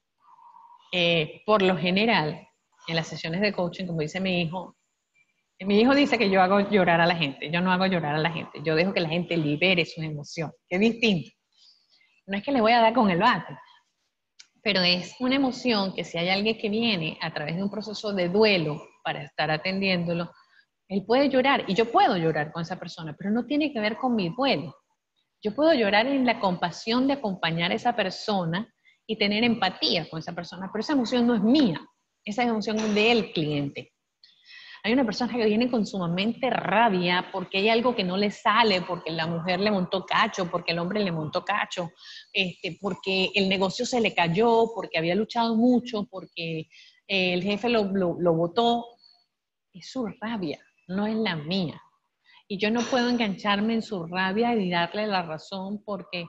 Por lo general, en las sesiones de coaching, como dice mi hijo dice que yo hago llorar a la gente. Yo no hago llorar a la gente. Yo dejo que la gente libere sus emociones. Que es distinto. No es que le voy a dar con el bate, pero es una emoción que si hay alguien que viene a través de un proceso de duelo para estar atendiéndolo, él puede llorar y yo puedo llorar con esa persona, pero no tiene que ver con mi duelo. Yo puedo llorar en la compasión de acompañar a esa persona y tener empatía con esa persona, pero esa emoción no es mía, esa emoción es del cliente. Hay una persona que viene con sumamente rabia porque hay algo que no le sale, porque la mujer le montó cacho, porque el hombre le montó cacho, porque el negocio se le cayó, porque había luchado mucho, porque el jefe lo botó. Es su rabia, no es la mía. Y yo no puedo engancharme en su rabia y darle la razón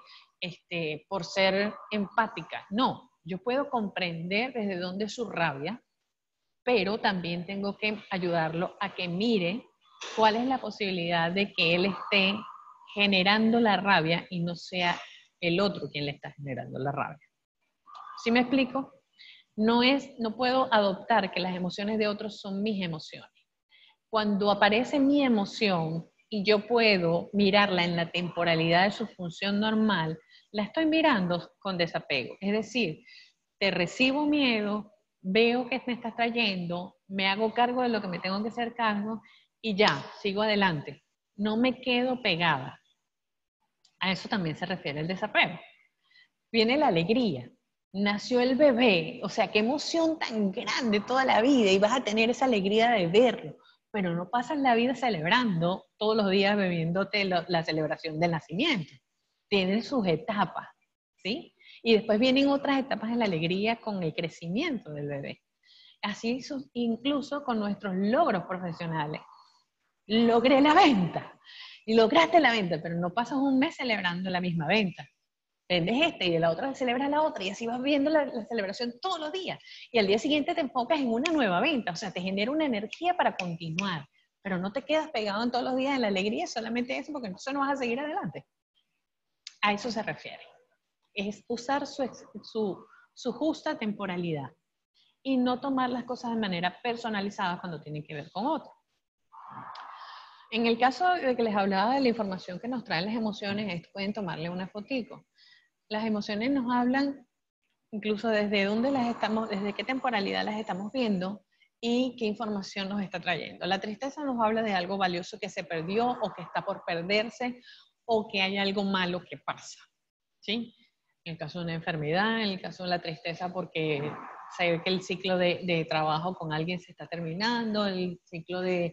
por ser empática. No, yo puedo comprender desde dónde es su rabia, pero también tengo que ayudarlo a que mire cuál es la posibilidad de que él esté generando la rabia y no sea el otro quien le está generando la rabia. ¿Sí me explico? No puedo adoptar que las emociones de otros son mis emociones. Cuando aparece mi emoción y yo puedo mirarla en la temporalidad de su función normal, la estoy mirando con desapego. Es decir, te recibo miedo, veo que me estás trayendo, me hago cargo de lo que me tengo que hacer cargo y ya, sigo adelante. No me quedo pegada. A eso también se refiere el desapego. Viene la alegría. Nació el bebé, o sea, qué emoción tan grande toda la vida y vas a tener esa alegría de verlo, pero no pasas la vida celebrando todos los días bebiéndote la celebración del nacimiento. Tienen sus etapas, ¿sí? Y después vienen otras etapas de la alegría con el crecimiento del bebé. Así incluso con nuestros logros profesionales. Logré la venta, y lograste la venta, pero no pasas un mes celebrando la misma venta. Vendes y de la otra celebras la otra y así vas viendo la celebración todos los días. Y al día siguiente te enfocas en una nueva venta, o sea, te genera una energía para continuar, pero no te quedas pegado en todos los días en la alegría, solamente eso, porque entonces no vas a seguir adelante. A eso se refiere. Es usar su justa temporalidad y no tomar las cosas de manera personalizada cuando tienen que ver con otro. En el caso de que les hablaba de la información que nos traen las emociones, pueden tomarle una fotico. Las emociones nos hablan incluso desde dónde las estamos, desde qué temporalidad las estamos viendo y qué información nos está trayendo. La tristeza nos habla de algo valioso que se perdió o que está por perderse o que hay algo malo que pasa, ¿sí? En el caso de una enfermedad, en el caso de la tristeza porque se ve que el ciclo de trabajo con alguien se está terminando, el ciclo de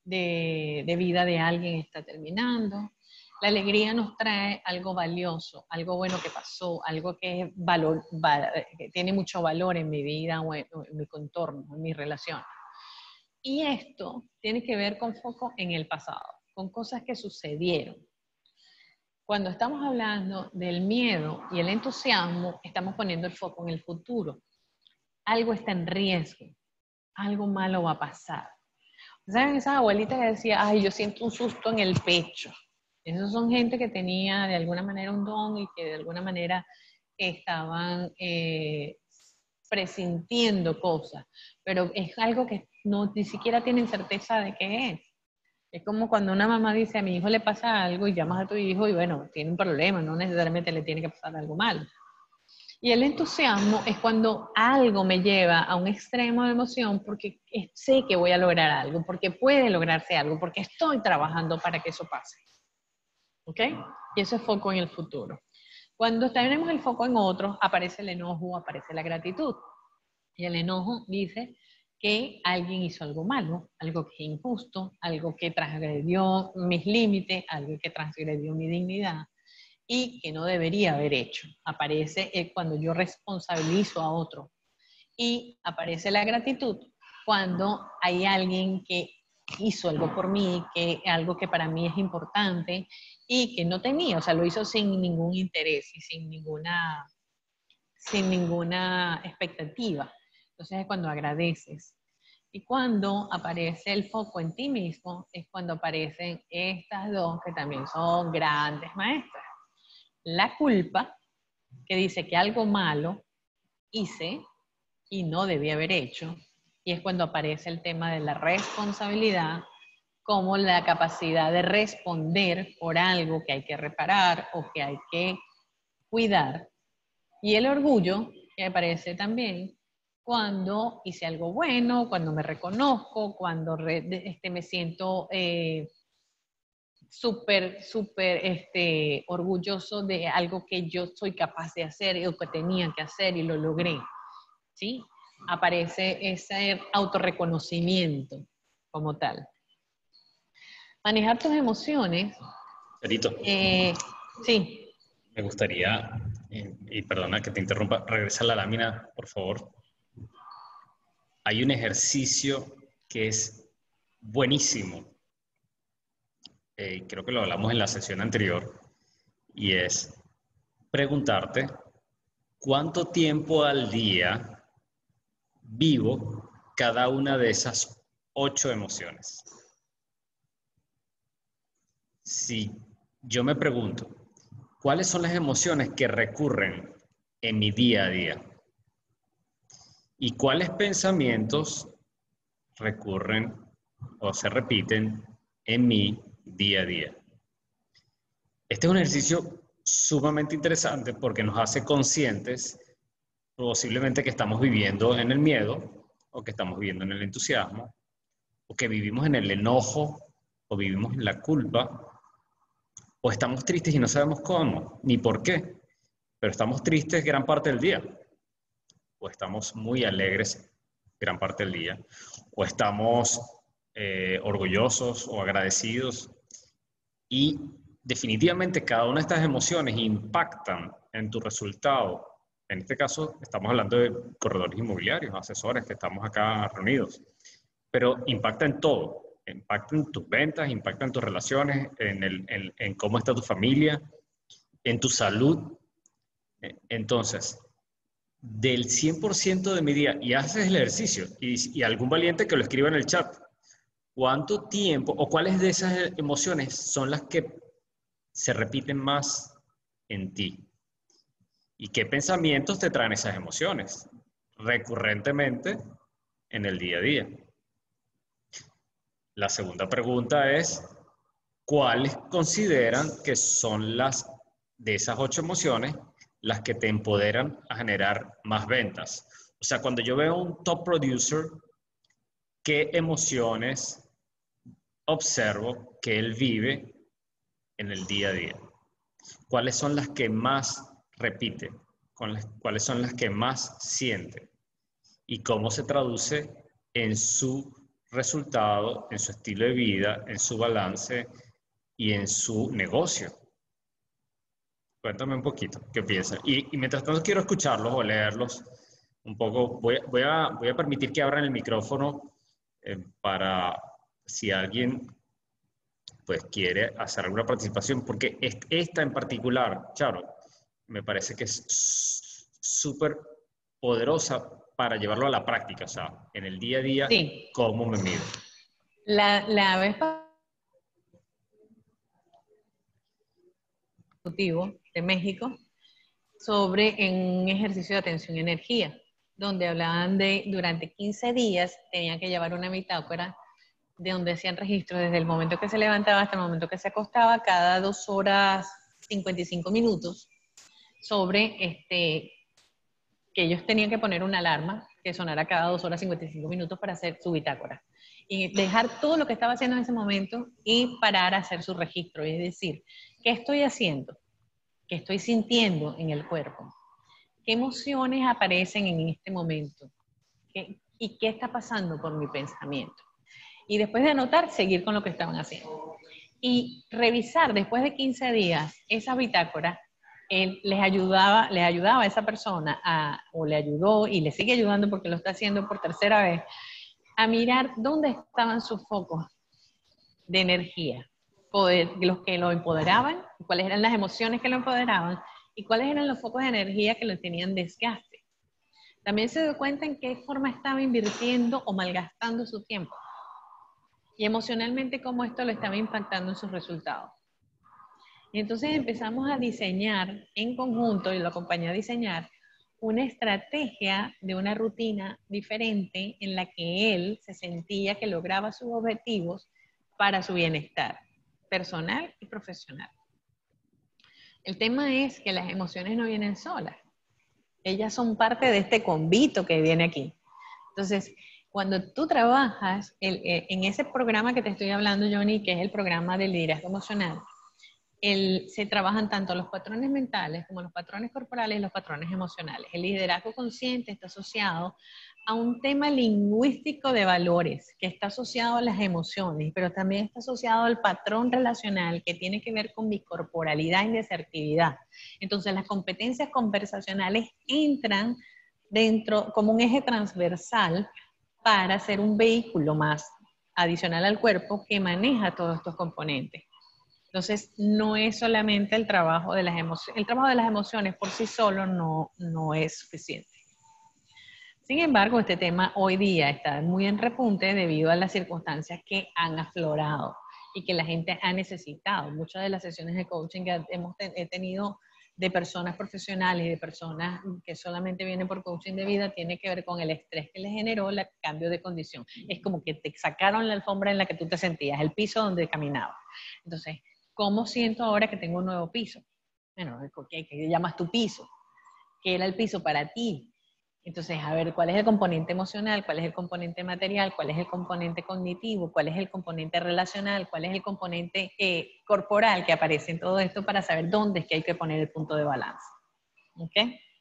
vida de alguien está terminando. La alegría nos trae algo valioso, algo bueno que pasó, algo que, que tiene mucho valor en mi vida o en mi contorno, en mis relaciones. Y esto tiene que ver con foco en el pasado, con cosas que sucedieron. Cuando estamos hablando del miedo y el entusiasmo, estamos poniendo el foco en el futuro. Algo está en riesgo, algo malo va a pasar. ¿Saben esa abuelita que decía, ay, yo siento un susto en el pecho? Esos son gente que tenía de alguna manera un don y que de alguna manera estaban presintiendo cosas, pero es algo que ni siquiera tienen certeza de qué es. Es como cuando una mamá dice, a mi hijo le pasa algo y llamas a tu hijo y bueno, tiene un problema, no necesariamente le tiene que pasar algo malo. Y el entusiasmo es cuando algo me lleva a un extremo de emoción porque sé que voy a lograr algo, porque puede lograrse algo, porque estoy trabajando para que eso pase. ¿Ok? Y eso es foco en el futuro. Cuando tenemos el foco en otros, aparece el enojo, aparece la gratitud. Y el enojo dice que alguien hizo algo malo, algo que es injusto, algo que transgredió mis límites, algo que transgredió mi dignidad y que no debería haber hecho. Aparece cuando yo responsabilizo a otro. Y aparece la gratitud cuando hay alguien que hizo algo por mí, que algo que para mí es importante y que no tenía, o sea, lo hizo sin ningún interés y sin ninguna expectativa. Entonces es cuando agradeces. Y cuando aparece el foco en ti mismo, es cuando aparecen estas dos que también son grandes maestras. La culpa, que dice que algo malo hice y no debía haber hecho, y es cuando aparece el tema de la responsabilidad, como la capacidad de responder por algo que hay que reparar o que hay que cuidar. Y el orgullo, que aparece también cuando hice algo bueno, cuando me reconozco, cuando me siento súper orgulloso de algo que yo soy capaz de hacer o que tenía que hacer y lo logré, ¿sí? Aparece ese autorreconocimiento como tal. Manejar tus emociones. Perito, Sí. me gustaría, y perdona que te interrumpa, regresa a la lámina, por favor. Hay un ejercicio que es buenísimo, creo que lo hablamos en la sesión anterior, y es preguntarte cuánto tiempo al día vivo cada una de esas 8 emociones. Si yo me pregunto, ¿cuáles son las emociones que recurren en mi día a día? ¿Y cuáles pensamientos recurren o se repiten en mi día a día? Este es un ejercicio sumamente interesante porque nos hace conscientes posiblemente que estamos viviendo en el miedo o que estamos viviendo en el entusiasmo o que vivimos en el enojo o vivimos en la culpa o estamos tristes y no sabemos cómo ni por qué, pero estamos tristes gran parte del día o estamos muy alegres gran parte del día o estamos orgullosos o agradecidos y definitivamente cada una de estas emociones impactan en tu resultado. En este caso estamos hablando de corredores inmobiliarios, asesores que estamos acá reunidos, pero impacta en todo, impacta en tus ventas, impacta en tus relaciones, en cómo está tu familia, en tu salud. Entonces, del 100% de mi día, y haces el ejercicio, y algún valiente que lo escriba en el chat, ¿cuánto tiempo o cuáles de esas emociones son las que se repiten más en ti? ¿Y qué pensamientos te traen esas emociones recurrentemente en el día a día? La segunda pregunta es, ¿cuáles consideran que son las de esas 8 emociones las que te empoderan a generar más ventas? O sea, cuando yo veo un top producer, ¿qué emociones observo que él vive en el día a día? ¿Cuáles son las que más repite? ¿Cuáles son las que más siente? ¿Y cómo se traduce en su resultado, en su estilo de vida, en su balance y en su negocio? Cuéntame un poquito, ¿qué piensas? Y mientras tanto quiero escucharlos o leerlos un poco. Voy a permitir que abran el micrófono para si alguien pues quiere hacer alguna participación, porque esta en particular, Charo, me parece que es súper poderosa para llevarlo a la práctica, o sea, en el día a día, Sí. ¿cómo me mido? La vez de México sobre un ejercicio de atención y energía, donde hablaban de durante 15 días tenían que llevar una bitácora de donde hacían registros desde el momento que se levantaba hasta el momento que se acostaba, cada 2 horas 55 minutos, sobre que ellos tenían que poner una alarma que sonara cada 2 horas 55 minutos para hacer su bitácora. Y dejar todo lo que estaba haciendo en ese momento y parar a hacer su registro. Es decir, ¿Qué estoy haciendo? ¿Qué estoy sintiendo en el cuerpo? ¿Qué emociones aparecen en este momento? ¿Y qué está pasando por mi pensamiento? Y después de anotar, seguir con lo que estaban haciendo. Y revisar después de 15 días esa bitácora, les ayudaba a esa persona, o le ayudó y le sigue ayudando porque lo está haciendo por tercera vez, a mirar dónde estaban sus focos de energía, los que lo empoderaban, cuáles eran las emociones que lo empoderaban y cuáles eran los focos de energía que lo tenían desgaste. También se dio cuenta en qué forma estaba invirtiendo o malgastando su tiempo y emocionalmente cómo esto lo estaba impactando en sus resultados. Y entonces empezamos a diseñar en conjunto, y lo acompañé a diseñar, una estrategia de una rutina diferente en la que él se sentía que lograba sus objetivos para su bienestar personal y profesional. El tema es que las emociones no vienen solas. Ellas son parte de este convito que viene aquí. Entonces, cuando tú trabajas en ese programa que te estoy hablando, Johnny, que es el programa de liderazgo emocional, se trabajan tanto los patrones mentales como los patrones corporales y los patrones emocionales. El liderazgo consciente está asociado a un tema lingüístico de valores, que está asociado a las emociones, pero también está asociado al patrón relacional que tiene que ver con mi corporalidad y mi asertividad. Entonces, las competencias conversacionales entran dentro como un eje transversal para ser un vehículo más adicional al cuerpo que maneja todos estos componentes. Entonces, no es solamente el trabajo de las emociones. El trabajo de las emociones por sí solo no es suficiente. Sin embargo, este tema hoy día está muy en repunte debido a las circunstancias que han aflorado y que la gente ha necesitado. Muchas de las sesiones de coaching que he tenido de personas profesionales y de personas que solamente vienen por coaching de vida tiene que ver con el estrés que les generó el cambio de condición. Es como que te sacaron la alfombra en la que tú te sentías, el piso donde caminabas. Entonces, ¿cómo siento ahora que tengo un nuevo piso? Bueno, ¿qué llamas tu piso? ¿Qué era el piso para ti? Entonces, a ver, ¿cuál es el componente emocional? ¿Cuál es el componente material? ¿Cuál es el componente cognitivo? ¿Cuál es el componente relacional? ¿Cuál es el componente corporal que aparece en todo esto para saber dónde es que hay que poner el punto de balance? ¿Ok?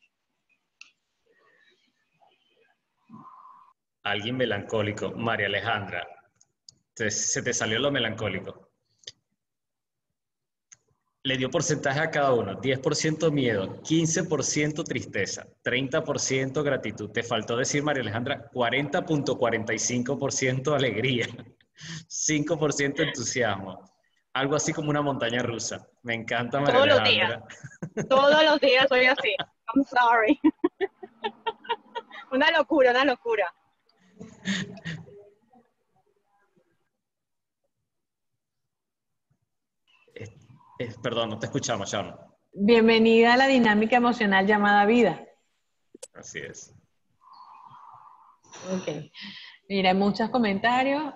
Alguien melancólico, María Alejandra. Se te salió lo melancólico. Le dio porcentaje a cada uno. 10% miedo, 15% tristeza, 30% gratitud. Te faltó decir, María Alejandra, 40.45% alegría, 5% entusiasmo. Algo así como una montaña rusa. Me encanta, María Alejandra. Todos los días soy así. I'm sorry. Una locura, una locura. Perdón, no te escuchamos, Sharon. Bienvenida a la dinámica emocional llamada vida. Así es. Ok. Mira, muchos comentarios.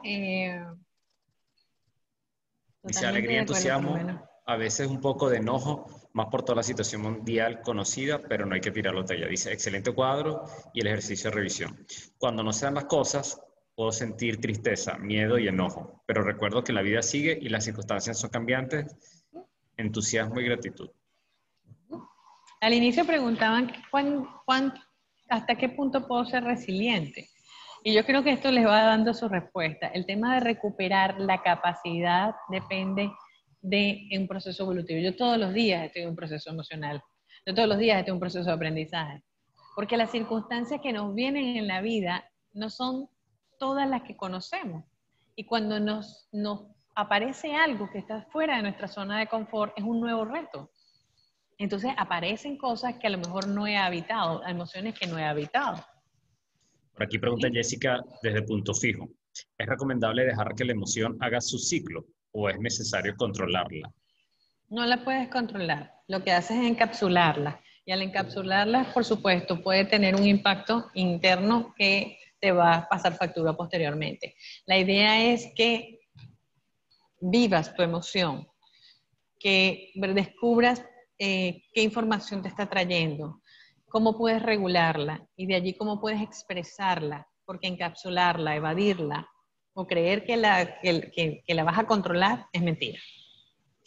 Dice alegría y entusiasmo, a veces un poco de enojo, más por toda la situación mundial conocida, pero no hay que tirarlo de ella. Dice, excelente cuadro y el ejercicio de revisión. Cuando no se dan las cosas, puedo sentir tristeza, miedo y enojo, pero recuerdo que la vida sigue y las circunstancias son cambiantes, entusiasmo y gratitud. Al inicio preguntaban hasta qué punto puedo ser resiliente. Y yo creo que esto les va dando su respuesta. El tema de recuperar la capacidad depende de un proceso evolutivo. Yo todos los días estoy en un proceso emocional. Yo todos los días estoy en un proceso de aprendizaje. Porque las circunstancias que nos vienen en la vida no son todas las que conocemos. Y cuando nos aparece algo que está fuera de nuestra zona de confort, es un nuevo reto. Entonces aparecen cosas que a lo mejor no he habitado, emociones que no he habitado. Por aquí pregunta ¿Sí? Jessica desde Punto Fijo. ¿Es recomendable dejar que la emoción haga su ciclo o es necesario controlarla? No la puedes controlar. Lo que haces es encapsularla. Y al encapsularla, por supuesto, puede tener un impacto interno que te va a pasar factura posteriormente. La idea es que vivas tu emoción, que descubras qué información te está trayendo, cómo puedes regularla y de allí cómo puedes expresarla, porque encapsularla, evadirla o creer que la vas a controlar es mentira. ¿Sí?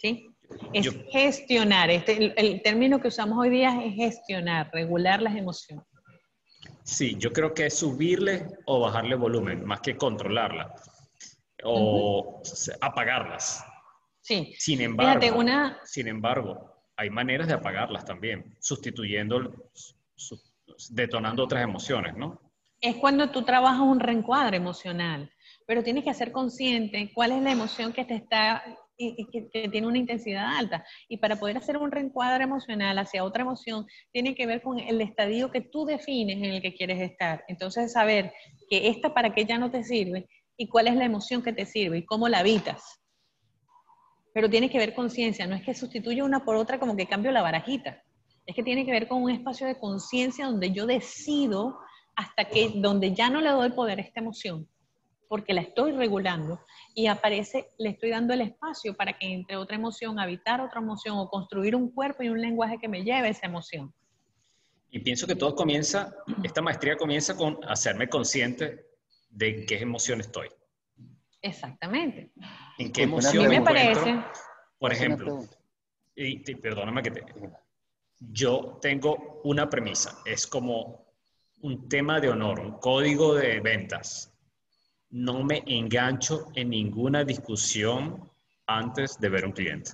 Es Yo, gestionar. El término que usamos hoy día es gestionar, regular las emociones. sí, yo creo que es subirle o bajarle volumen, más que controlarla Ujú. o apagarlas. Sí. Sin Fíjate, embargo, sin embargo, hay maneras de apagarlas también, sustituyendo, su- detonando otras emociones, ¿no? es cuando tú trabajas un reencuadre emocional, pero tienes que ser consciente cuál es la emoción que te está y que tiene una intensidad alta. Y para poder hacer un reencuadre emocional hacia otra emoción, tiene que ver con el estadio que tú defines en el que quieres estar. Entonces, saber que esta para qué ya no te sirve y cuál es la emoción que te sirve y cómo la habitas. Pero tiene que ver conciencia, no es que sustituya una por otra como que cambio la barajita. Es que tiene que ver con un espacio de conciencia donde yo decido hasta que, donde ya no le doy poder a esta emoción, porque la estoy regulando y aparece, le estoy dando el espacio para que entre otra emoción, habitar otra emoción o construir un cuerpo y un lenguaje que me lleve a esa emoción. Y pienso que todo comienza, esta maestría comienza con hacerme consciente de en qué emoción estoy, Exactamente. en qué Disculpe, una A mí emoción me me pregunta. parece, encuentro. Por Hace una ejemplo, pregunta. perdóname que yo tengo una premisa, es como un tema de honor, un código de ventas. No me engancho en ninguna discusión antes de ver un cliente.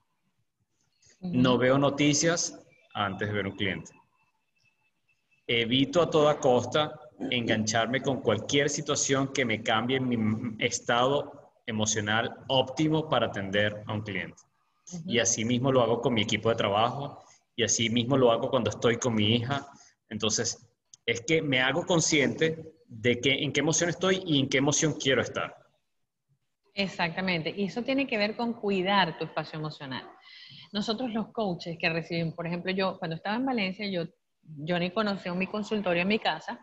No veo noticias antes de ver un cliente. Evito a toda costa engancharme con cualquier situación que me cambie mi estado emocional óptimo para atender a un cliente. Y así mismo lo hago con mi equipo de trabajo y así mismo lo hago cuando estoy con mi hija. Entonces, es que me hago consciente de que, en qué emoción estoy y en qué emoción quiero estar. exactamente, y eso tiene que ver con cuidar tu espacio emocional. Nosotros los coaches que recibimos, por ejemplo, yo cuando estaba en Valencia, yo ni conocía mi consultorio en mi casa,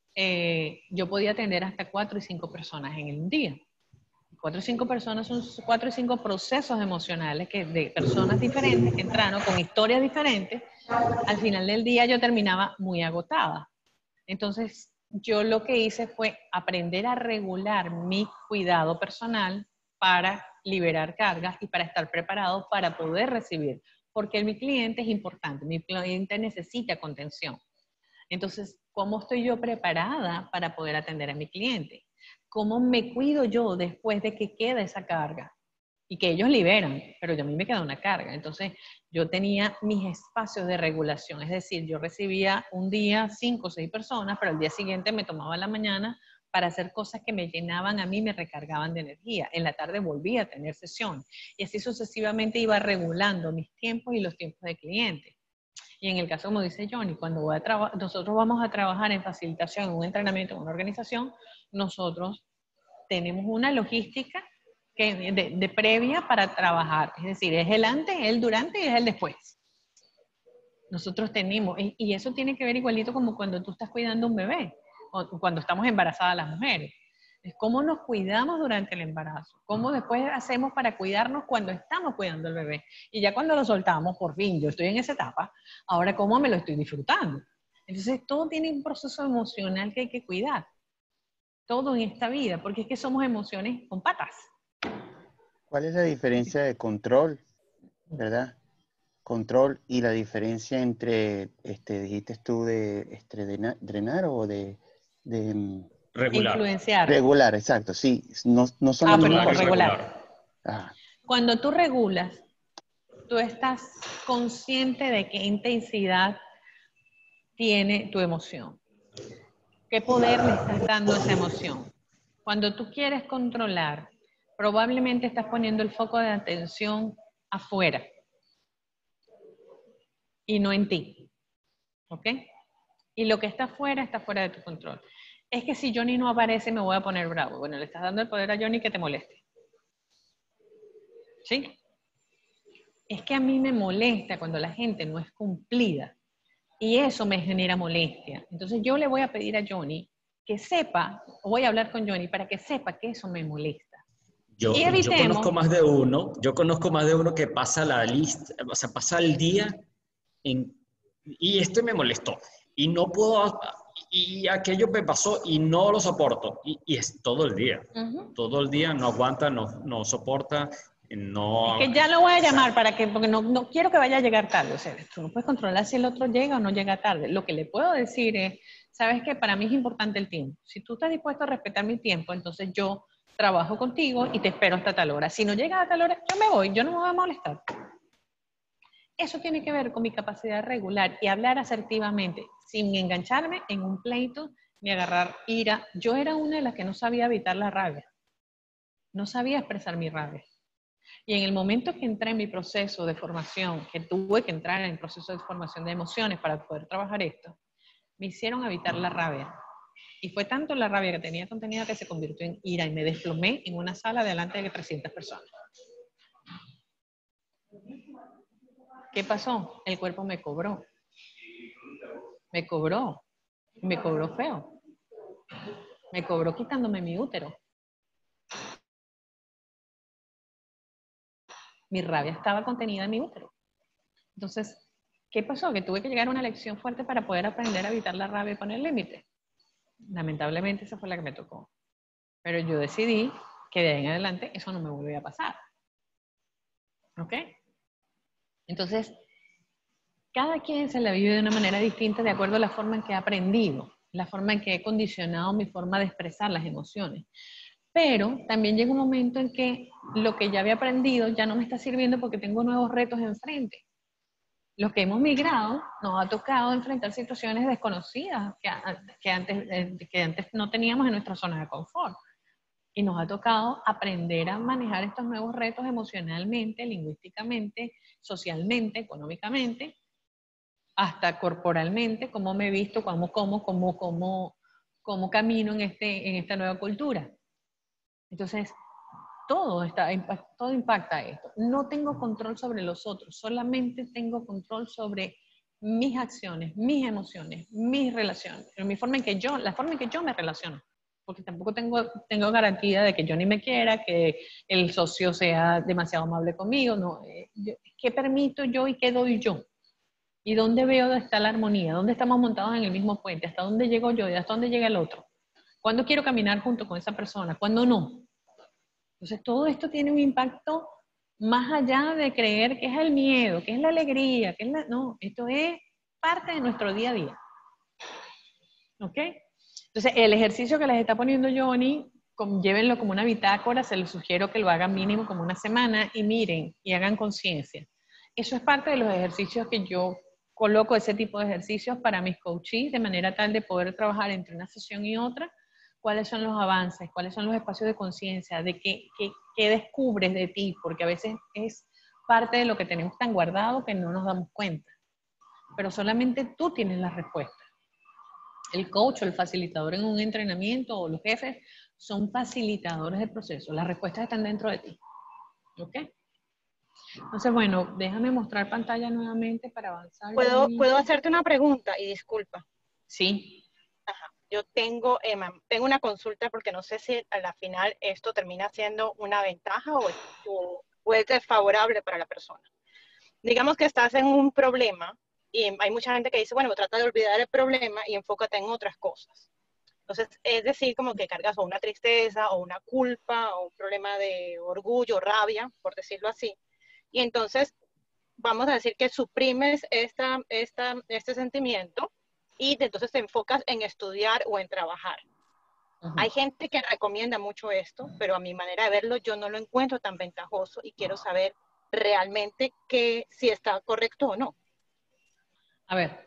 yo podía atender hasta 4 y 5 personas en el día. 4 y 5 personas son 4 y 5 procesos emocionales de personas diferentes que entraron con historias diferentes. Al final del día yo terminaba muy agotada. Entonces, yo lo que hice fue aprender a regular mi cuidado personal para liberar cargas y para estar preparado para poder recibir, porque mi cliente es importante, mi cliente necesita contención. Entonces, ¿cómo estoy yo preparada para poder atender a mi cliente? ¿Cómo me cuido yo después de que queda esa carga? Y que ellos liberan, pero a mí me queda una carga. Entonces, yo tenía mis espacios de regulación, es decir, yo recibía un día 5 o 6 personas, pero al día siguiente me tomaba la mañana para hacer cosas que me llenaban a mí, me recargaban de energía. En la tarde volvía a tener sesión. Y así sucesivamente iba regulando mis tiempos y los tiempos de clientes. Y en el caso, como dice Johnny, cuando nosotros vamos a trabajar en facilitación, en un entrenamiento, en una organización, nosotros tenemos una logística de previa para trabajar. Es decir, es el antes, el durante y es el después. Nosotros tenemos, y eso tiene que ver igualito como cuando tú estás cuidando a un bebé, o cuando estamos embarazadas las mujeres. Es cómo nos cuidamos durante el embarazo, cómo después hacemos para cuidarnos cuando estamos cuidando al bebé. Y ya cuando lo soltamos, por fin, yo estoy en esa etapa, ahora cómo me lo estoy disfrutando. Entonces, todo tiene un proceso emocional que hay que cuidar. Todo en esta vida, porque es que somos emociones con patas. ¿Cuál es la diferencia de control, verdad? Control y la diferencia entre, dijiste tú, de drenar o de Regular. Influenciar. regular, exacto, sí. No son las mismas Perdón, Regular y cosas. regular. regular. Ah, Cuando tú regulas, tú estás consciente de qué intensidad tiene tu emoción, qué poder le estás dando a esa emoción. Cuando tú quieres controlar, probablemente estás poniendo el foco de atención afuera y no en ti, ¿ok? Y lo que está fuera de tu control. Es que si Johnny no aparece me voy a poner bravo. Bueno, le estás dando el poder a Johnny que te moleste. ¿Sí? Es que a mí me molesta cuando la gente no es cumplida. Y eso me genera molestia. Entonces yo le voy a pedir a Johnny que sepa, o voy a hablar con Johnny para que sepa que eso me molesta. Y Yo evitemos, conozco más de uno que pasa la lista, o sea, pasa el día en, y esto me molestó, y no puedo, y aquello me pasó y no lo soporto, y es todo el día no aguanta, no soporta, No, Es que ya lo voy a llamar porque no quiero que vaya a llegar tarde. O sea, tú no puedes controlar si el otro llega o no llega tarde. Lo que le puedo decir es, sabes que para mí es importante el tiempo. Si tú estás dispuesto a respetar mi tiempo, entonces yo trabajo contigo y te espero hasta tal hora. Si no llegas a tal hora, yo me voy, yo no me voy a molestar. Eso tiene que ver con mi capacidad regular y hablar asertivamente, sin engancharme en un pleito ni agarrar ira. Yo era una de las que no sabía evitar la rabia. No sabía expresar mi rabia. Y en el momento que entré en mi proceso de formación, que tuve que entrar en el proceso de formación de emociones para poder trabajar esto, me hicieron evitar la rabia. Y fue tanto la rabia que tenía contenida que se convirtió en ira y me desplomé en una sala delante de 300 personas. ¿Qué pasó? El cuerpo me cobró. Me cobró. Me cobró feo. Me cobró quitándome mi útero. Mi rabia estaba contenida en mi útero. Entonces, ¿qué pasó? Que tuve que llegar a una lección fuerte para poder aprender a evitar la rabia y poner límites. Lamentablemente esa fue la que me tocó. Pero yo decidí que de ahí en adelante eso no me volvía a pasar. ¿Ok? Entonces, cada quien se la vive de una manera distinta de acuerdo a la forma en que ha aprendido, la forma en que he condicionado mi forma de expresar las emociones. Pero también llega un momento en que lo que ya había aprendido ya no me está sirviendo porque tengo nuevos retos enfrente. Los que hemos migrado nos ha tocado enfrentar situaciones desconocidas que antes no teníamos en nuestra zona de confort. Y nos ha tocado aprender a manejar estos nuevos retos emocionalmente, lingüísticamente, socialmente, económicamente, hasta corporalmente, cómo me he visto, cómo camino en esta nueva cultura. Entonces, todo impacta esto. No tengo control sobre los otros, solamente tengo control sobre mis acciones, mis emociones, mis relaciones, la forma en que yo me relaciono. Porque tampoco tengo garantía de que yo ni me quiera, que el socio sea demasiado amable conmigo. No, ¿qué permito yo y qué doy yo? ¿Y dónde veo dónde está la armonía? ¿Dónde estamos montados en el mismo puente? ¿Hasta dónde llego yo y hasta dónde llega el otro? ¿Cuándo quiero caminar junto con esa persona? ¿Cuándo no? Entonces, todo esto tiene un impacto más allá de creer que es el miedo, que es la alegría, no, esto es parte de nuestro día a día. ¿Ok? Entonces, el ejercicio que les está poniendo Johnny, llévenlo como una bitácora, se les sugiero que lo hagan mínimo como una semana y miren y hagan conciencia. Eso es parte de los ejercicios que yo coloco, ese tipo de ejercicios para mis coaches, de manera tal de poder trabajar entre una sesión y otra, cuáles son los avances, cuáles son los espacios de conciencia, de qué descubres de ti, porque a veces es parte de lo que tenemos tan guardado que no nos damos cuenta. Pero solamente tú tienes la respuesta. El coach o el facilitador en un entrenamiento o los jefes son facilitadores del proceso. Las respuestas están dentro de ti. ¿Ok? Entonces, bueno, déjame mostrar pantalla nuevamente para avanzar. ¿Puedo hacerte una pregunta? Y disculpa. Sí. Ajá. Yo tengo una consulta porque no sé si a la final esto termina siendo una ventaja o es desfavorable para la persona. Digamos que estás en un problema y hay mucha gente que dice, bueno, trata de olvidar el problema y enfócate en otras cosas. Entonces, es decir, como que cargas o una tristeza o una culpa o un problema de orgullo, rabia, por decirlo así. Y entonces, vamos a decir que suprimes este sentimiento y entonces te enfocas en estudiar o en trabajar. Hay gente que recomienda mucho esto, pero a mi manera de verlo yo no lo encuentro tan ventajoso y quiero saber realmente si está correcto o no. A ver,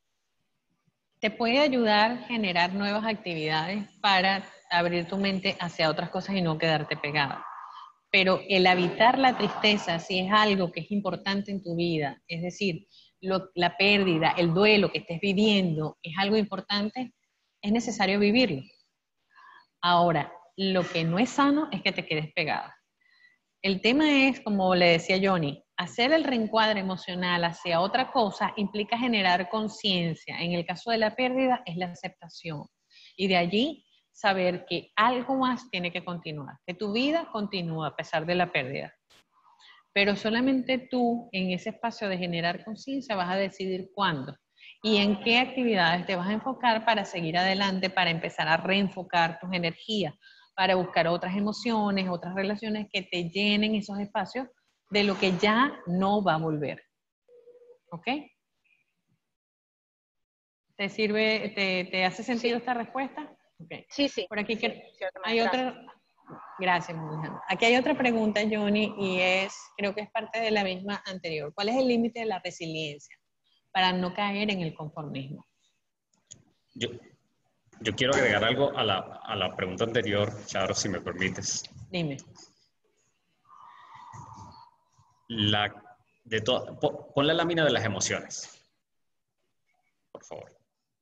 te puede ayudar a generar nuevas actividades para abrir tu mente hacia otras cosas y no quedarte pegada. Pero el evitar la tristeza, si es algo que es importante en tu vida, es decir, la pérdida, el duelo que estés viviendo es algo importante, es necesario vivirlo. Ahora, lo que no es sano es que te quedes pegada. El tema es, como le decía Johnny, hacer el reencuadre emocional hacia otra cosa implica generar conciencia. En el caso de la pérdida es la aceptación. Y de allí saber que algo más tiene que continuar, que tu vida continúa a pesar de la pérdida. Pero solamente tú, en ese espacio de generar conciencia, vas a decidir cuándo y en qué actividades te vas a enfocar para seguir adelante, para empezar a reenfocar tus energías, para buscar otras emociones, otras relaciones que te llenen esos espacios de lo que ya no va a volver. ¿Ok? ¿Te sirve, te hace sentido esta respuesta? Okay. Sí, sí. Por aquí hay gracias. otra. Gracias, Alejandra. Aquí hay otra pregunta, Johnny, y creo que es parte de la misma anterior. ¿Cuál es el límite de la resiliencia para no caer en el conformismo? Yo quiero agregar algo a la pregunta anterior, Charo, si me permites. Dime. Pon la lámina de las emociones, por favor.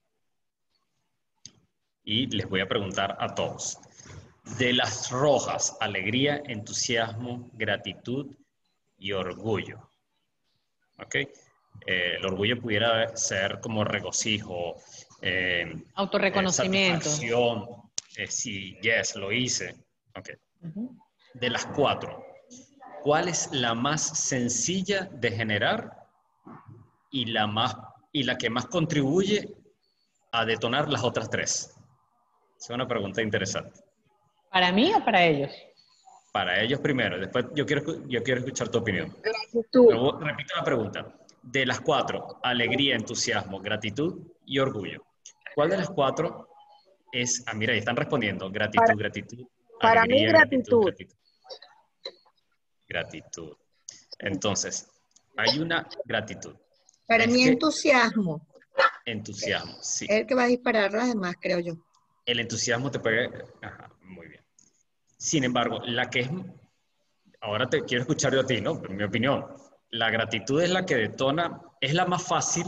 Y les voy a preguntar a todos. De las rojas, alegría, entusiasmo, gratitud y orgullo. ¿Ok? El orgullo pudiera ser como regocijo, Autorreconocimiento. satisfacción, sí, yes, lo hice. Okay. De las 4, ¿cuál es la más sencilla de generar y la que más contribuye a detonar las otras 3? Es una pregunta interesante. ¿Para mí o para ellos? Para ellos primero, después yo quiero escuchar tu opinión. Gratitud. Pero repito la pregunta. De las 4, alegría, entusiasmo, gratitud y orgullo. ¿Cuál de las 4 es? Ah, mira, ahí están respondiendo. Gratitud, gratitud, Para mí, alegría, gratitud, gratitud. gratitud. Gratitud. Entonces, hay una gratitud. Para mí, entusiasmo. Entusiasmo, sí. Es el que va a disparar las demás, creo yo. El entusiasmo te puede... Ajá, muy bien. Sin embargo, la que es... Ahora te quiero escuchar yo a ti, ¿no? En mi opinión, la gratitud es la que detona, es la más fácil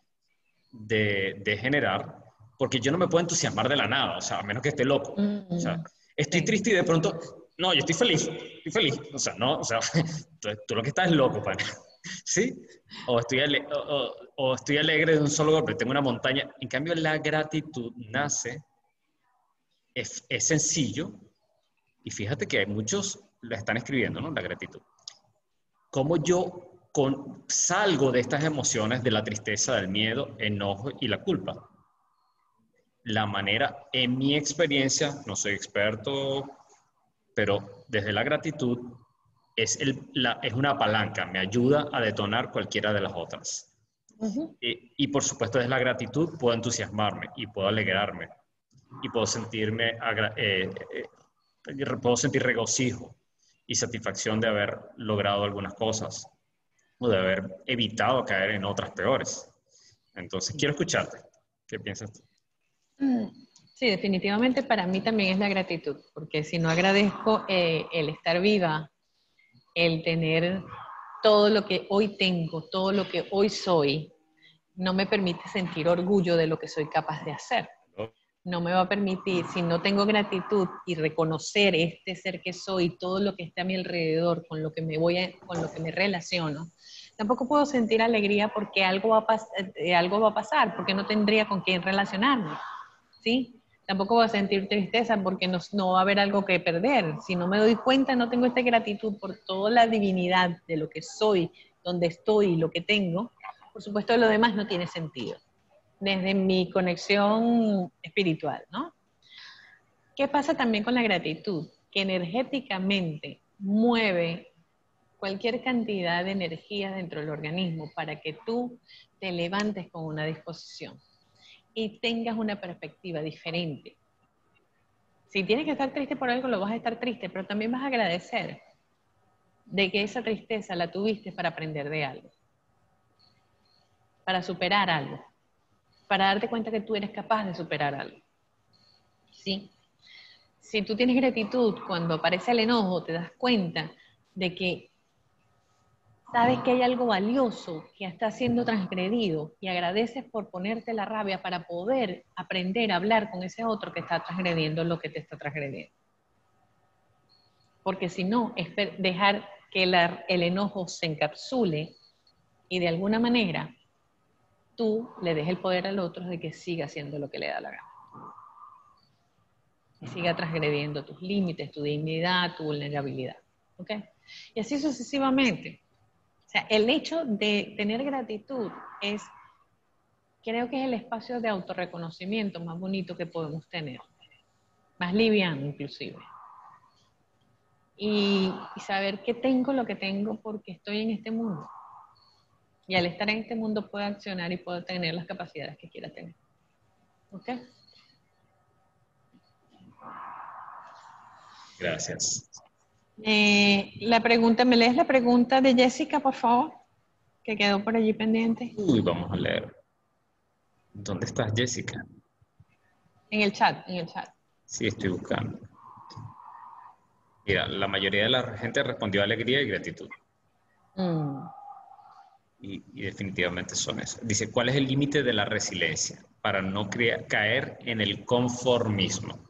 de generar, porque yo no me puedo entusiasmar de la nada, o sea, a menos que esté loco. O sea, estoy triste y de pronto, no, yo estoy feliz. O sea, no, o sea, tú lo que estás es loco, pana. ¿Sí? O estoy alegre de un solo golpe, tengo una montaña. En cambio, la gratitud nace, es sencillo, y fíjate que hay muchos la están escribiendo, ¿no? La gratitud. ¿Cómo yo salgo de estas emociones, de la tristeza, del miedo, enojo y la culpa? La manera, en mi experiencia, no soy experto, pero desde la gratitud es una palanca, me ayuda a detonar cualquiera de las otras. Y por supuesto, desde la gratitud puedo entusiasmarme y puedo alegrarme y puedo puedo sentir regocijo y satisfacción de haber logrado algunas cosas o de haber evitado caer en otras peores. Entonces, quiero escucharte. ¿Qué piensas tú? Sí, definitivamente para mí también es la gratitud, porque si no agradezco el estar viva, el tener todo lo que hoy tengo, todo lo que hoy soy, no me permite sentir orgullo de lo que soy capaz de hacer. No me va a permitir, si no tengo gratitud y reconocer este ser que soy, todo lo que está a mi alrededor, con lo que con lo que me relaciono, tampoco puedo sentir alegría porque algo va a pasar, porque no tendría con quién relacionarme, ¿sí? Tampoco voy a sentir tristeza porque no va a haber algo que perder. Si no me doy cuenta, no tengo esta gratitud por toda la divinidad de lo que soy, donde estoy y lo que tengo, por supuesto lo demás no tiene sentido. Desde mi conexión espiritual, ¿no? ¿Qué pasa también con la gratitud? Que energéticamente mueve cualquier cantidad de energía dentro del organismo para que tú te levantes con una disposición y tengas una perspectiva diferente. Si tienes que estar triste por algo, lo vas a estar triste, pero también vas a agradecer de que esa tristeza la tuviste para aprender de algo, para superar algo, para darte cuenta que tú eres capaz de superar algo. ¿Sí? Si tú tienes gratitud, cuando aparece el enojo, te das cuenta de que sabes que hay algo valioso que está siendo transgredido y agradeces por ponerte la rabia para poder aprender a hablar con ese otro que está transgrediendo lo que te está transgrediendo. Porque si no, es dejar que el enojo se encapsule y de alguna manera tú le des el poder al otro de que siga haciendo lo que le da la gana. Y siga transgrediendo tus límites, tu dignidad, tu vulnerabilidad. ¿Ok? Y así sucesivamente. O sea, el hecho de tener gratitud creo que es el espacio de autorreconocimiento más bonito que podemos tener. Más liviano, inclusive. y saber que tengo lo que tengo porque estoy en este mundo. Y al estar en este mundo puedo accionar y puedo tener las capacidades que quiera tener. ¿Ok? Gracias. La pregunta, ¿me lees la pregunta de Jessica, por favor? Que quedó por allí pendiente. Uy, vamos a leer. ¿Dónde estás, Jessica? En el chat, en el chat. Sí, estoy buscando. Mira, la mayoría de la gente respondió alegría y gratitud. Y definitivamente son esas. Dice, ¿cuál es el límite de la resiliencia para no caer en el conformismo?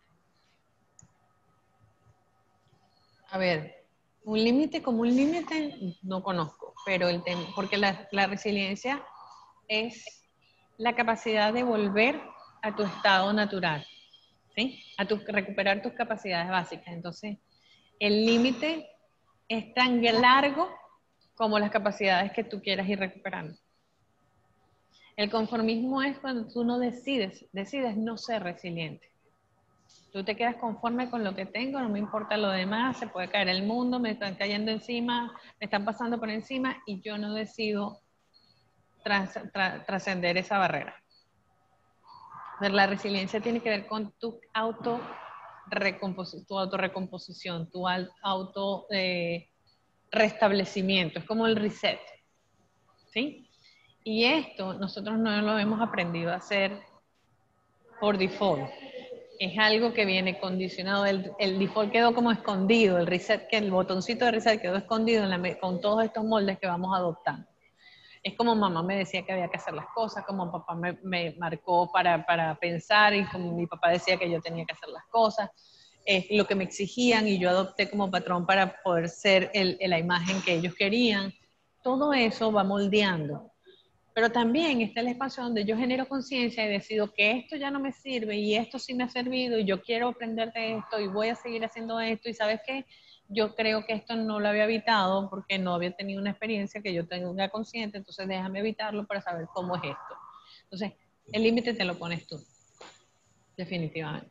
A ver, un límite como un límite no conozco, pero el tema, porque la resiliencia es la capacidad de volver a tu estado natural, ¿sí? Recuperar tus capacidades básicas. Entonces, el límite es tan largo como las capacidades que tú quieras ir recuperando. El conformismo es cuando tú no decides no ser resiliente. Tú te quedas conforme con lo que tengo, no me importa lo demás, se puede caer el mundo, me están cayendo encima, me están pasando por encima y yo no decido trascender esa barrera. Pero la resiliencia tiene que ver con tu autorrecomposición, tu restablecimiento, es como el reset, ¿sí? Y esto nosotros no lo hemos aprendido a hacer por default. Es algo que viene condicionado. El default quedó como escondido, el reset, que el botoncito de reset quedó escondido con todos estos moldes que vamos adoptando. Es como mamá me decía que había que hacer las cosas, como papá me marcó para pensar y como mi papá decía que yo tenía que hacer las cosas. Es lo que me exigían y yo adopté como patrón para poder ser la imagen que ellos querían. Todo eso va moldeando. Pero también está el espacio donde yo genero conciencia y decido que esto ya no me sirve y esto sí me ha servido y yo quiero aprender de esto y voy a seguir haciendo esto y ¿sabes qué? Yo creo que esto no lo había evitado porque no había tenido una experiencia que yo tenga consciente, entonces déjame evitarlo para saber cómo es esto. Entonces, el límite te lo pones tú, definitivamente.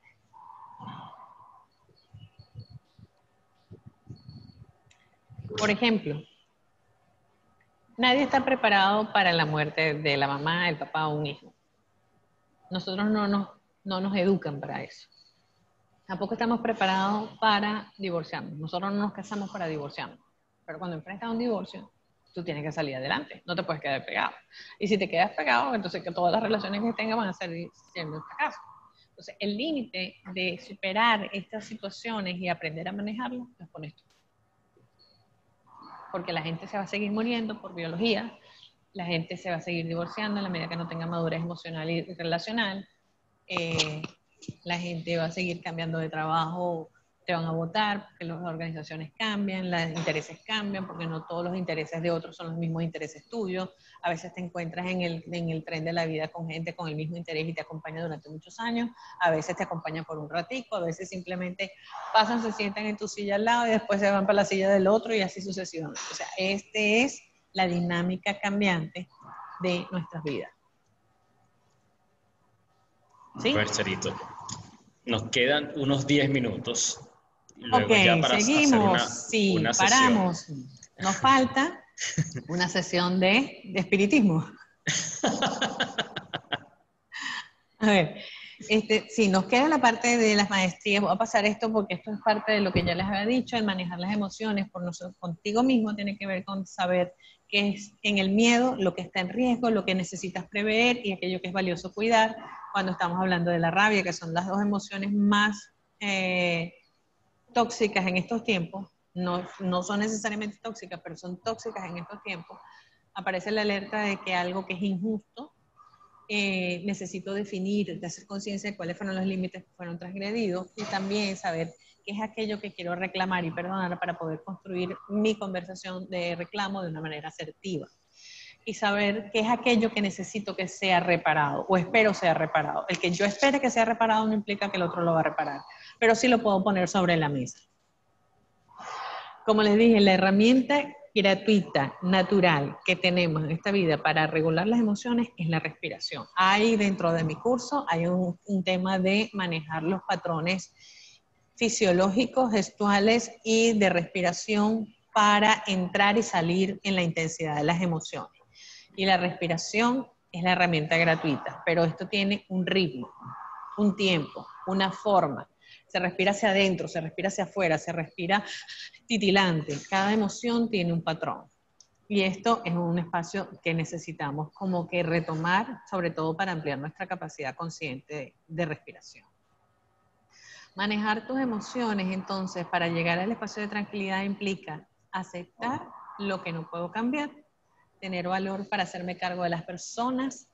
Por ejemplo, nadie está preparado para la muerte de la mamá, el papá o un hijo. Nosotros no nos educan para eso. Tampoco estamos preparados para divorciarnos. Nosotros no nos casamos para divorciarnos. Pero cuando enfrentas un divorcio, tú tienes que salir adelante. No te puedes quedar pegado. Y si te quedas pegado, entonces que todas las relaciones que tengas van a seguir siendo un fracaso. Entonces, el límite de superar estas situaciones y aprender a manejarlas, los pones tú. Porque la gente se va a seguir muriendo por biología. La gente se va a seguir divorciando en la medida que no tenga madurez emocional y relacional. La gente va a seguir cambiando de trabajo, te van a votar porque las organizaciones cambian, los intereses cambian, porque no todos los intereses de otros son los mismos intereses tuyos. A veces te encuentras en el tren de la vida con gente con el mismo interés y te acompaña durante muchos años, a veces te acompaña por un ratico, a veces simplemente pasan, se sientan en tu silla al lado y después se van para la silla del otro y así sucesivamente. O sea, este es la dinámica cambiante de nuestras vidas. ¿Sí? A ver, Charito, nos quedan unos 10 minutos. Luego ok, ya para seguimos. hacer una sesión. Paramos. Nos falta una sesión de espiritismo. A ver, sí, nos queda la parte de las maestrías. Voy a pasar esto porque esto es parte de lo que ya les había dicho, el manejar las emociones por nosotros, contigo mismo tiene que ver con saber qué es en el miedo, lo que está en riesgo, lo que necesitas prever y aquello que es valioso cuidar. Cuando estamos hablando de la rabia, que son las dos emociones más tóxicas en estos tiempos, no son necesariamente tóxicas, pero son tóxicas en estos tiempos, aparece la alerta de que algo que es injusto, necesito definir, de hacer conciencia de cuáles fueron los límites que fueron transgredidos y también saber qué es aquello que quiero reclamar y perdonar para poder construir mi conversación de reclamo de una manera asertiva. Y saber qué es aquello que necesito que sea reparado o espero sea reparado. El que yo espere que sea reparado no implica que el otro lo va a reparar, pero sí lo puedo poner sobre la mesa. Como les dije, la herramienta gratuita, natural que tenemos en esta vida para regular las emociones es la respiración. Hay dentro de mi curso, hay un tema de manejar los patrones fisiológicos, gestuales y de respiración para entrar y salir en la intensidad de las emociones. Y la respiración es la herramienta gratuita, pero esto tiene un ritmo, un tiempo, una forma. Se respira hacia adentro, se respira hacia afuera, se respira titilante. Cada emoción tiene un patrón. Y esto es un espacio que necesitamos como que retomar, sobre todo para ampliar nuestra capacidad consciente de respiración. Manejar tus emociones, entonces, para llegar al espacio de tranquilidad implica aceptar lo que no puedo cambiar, tener valor para hacerme cargo de las personas,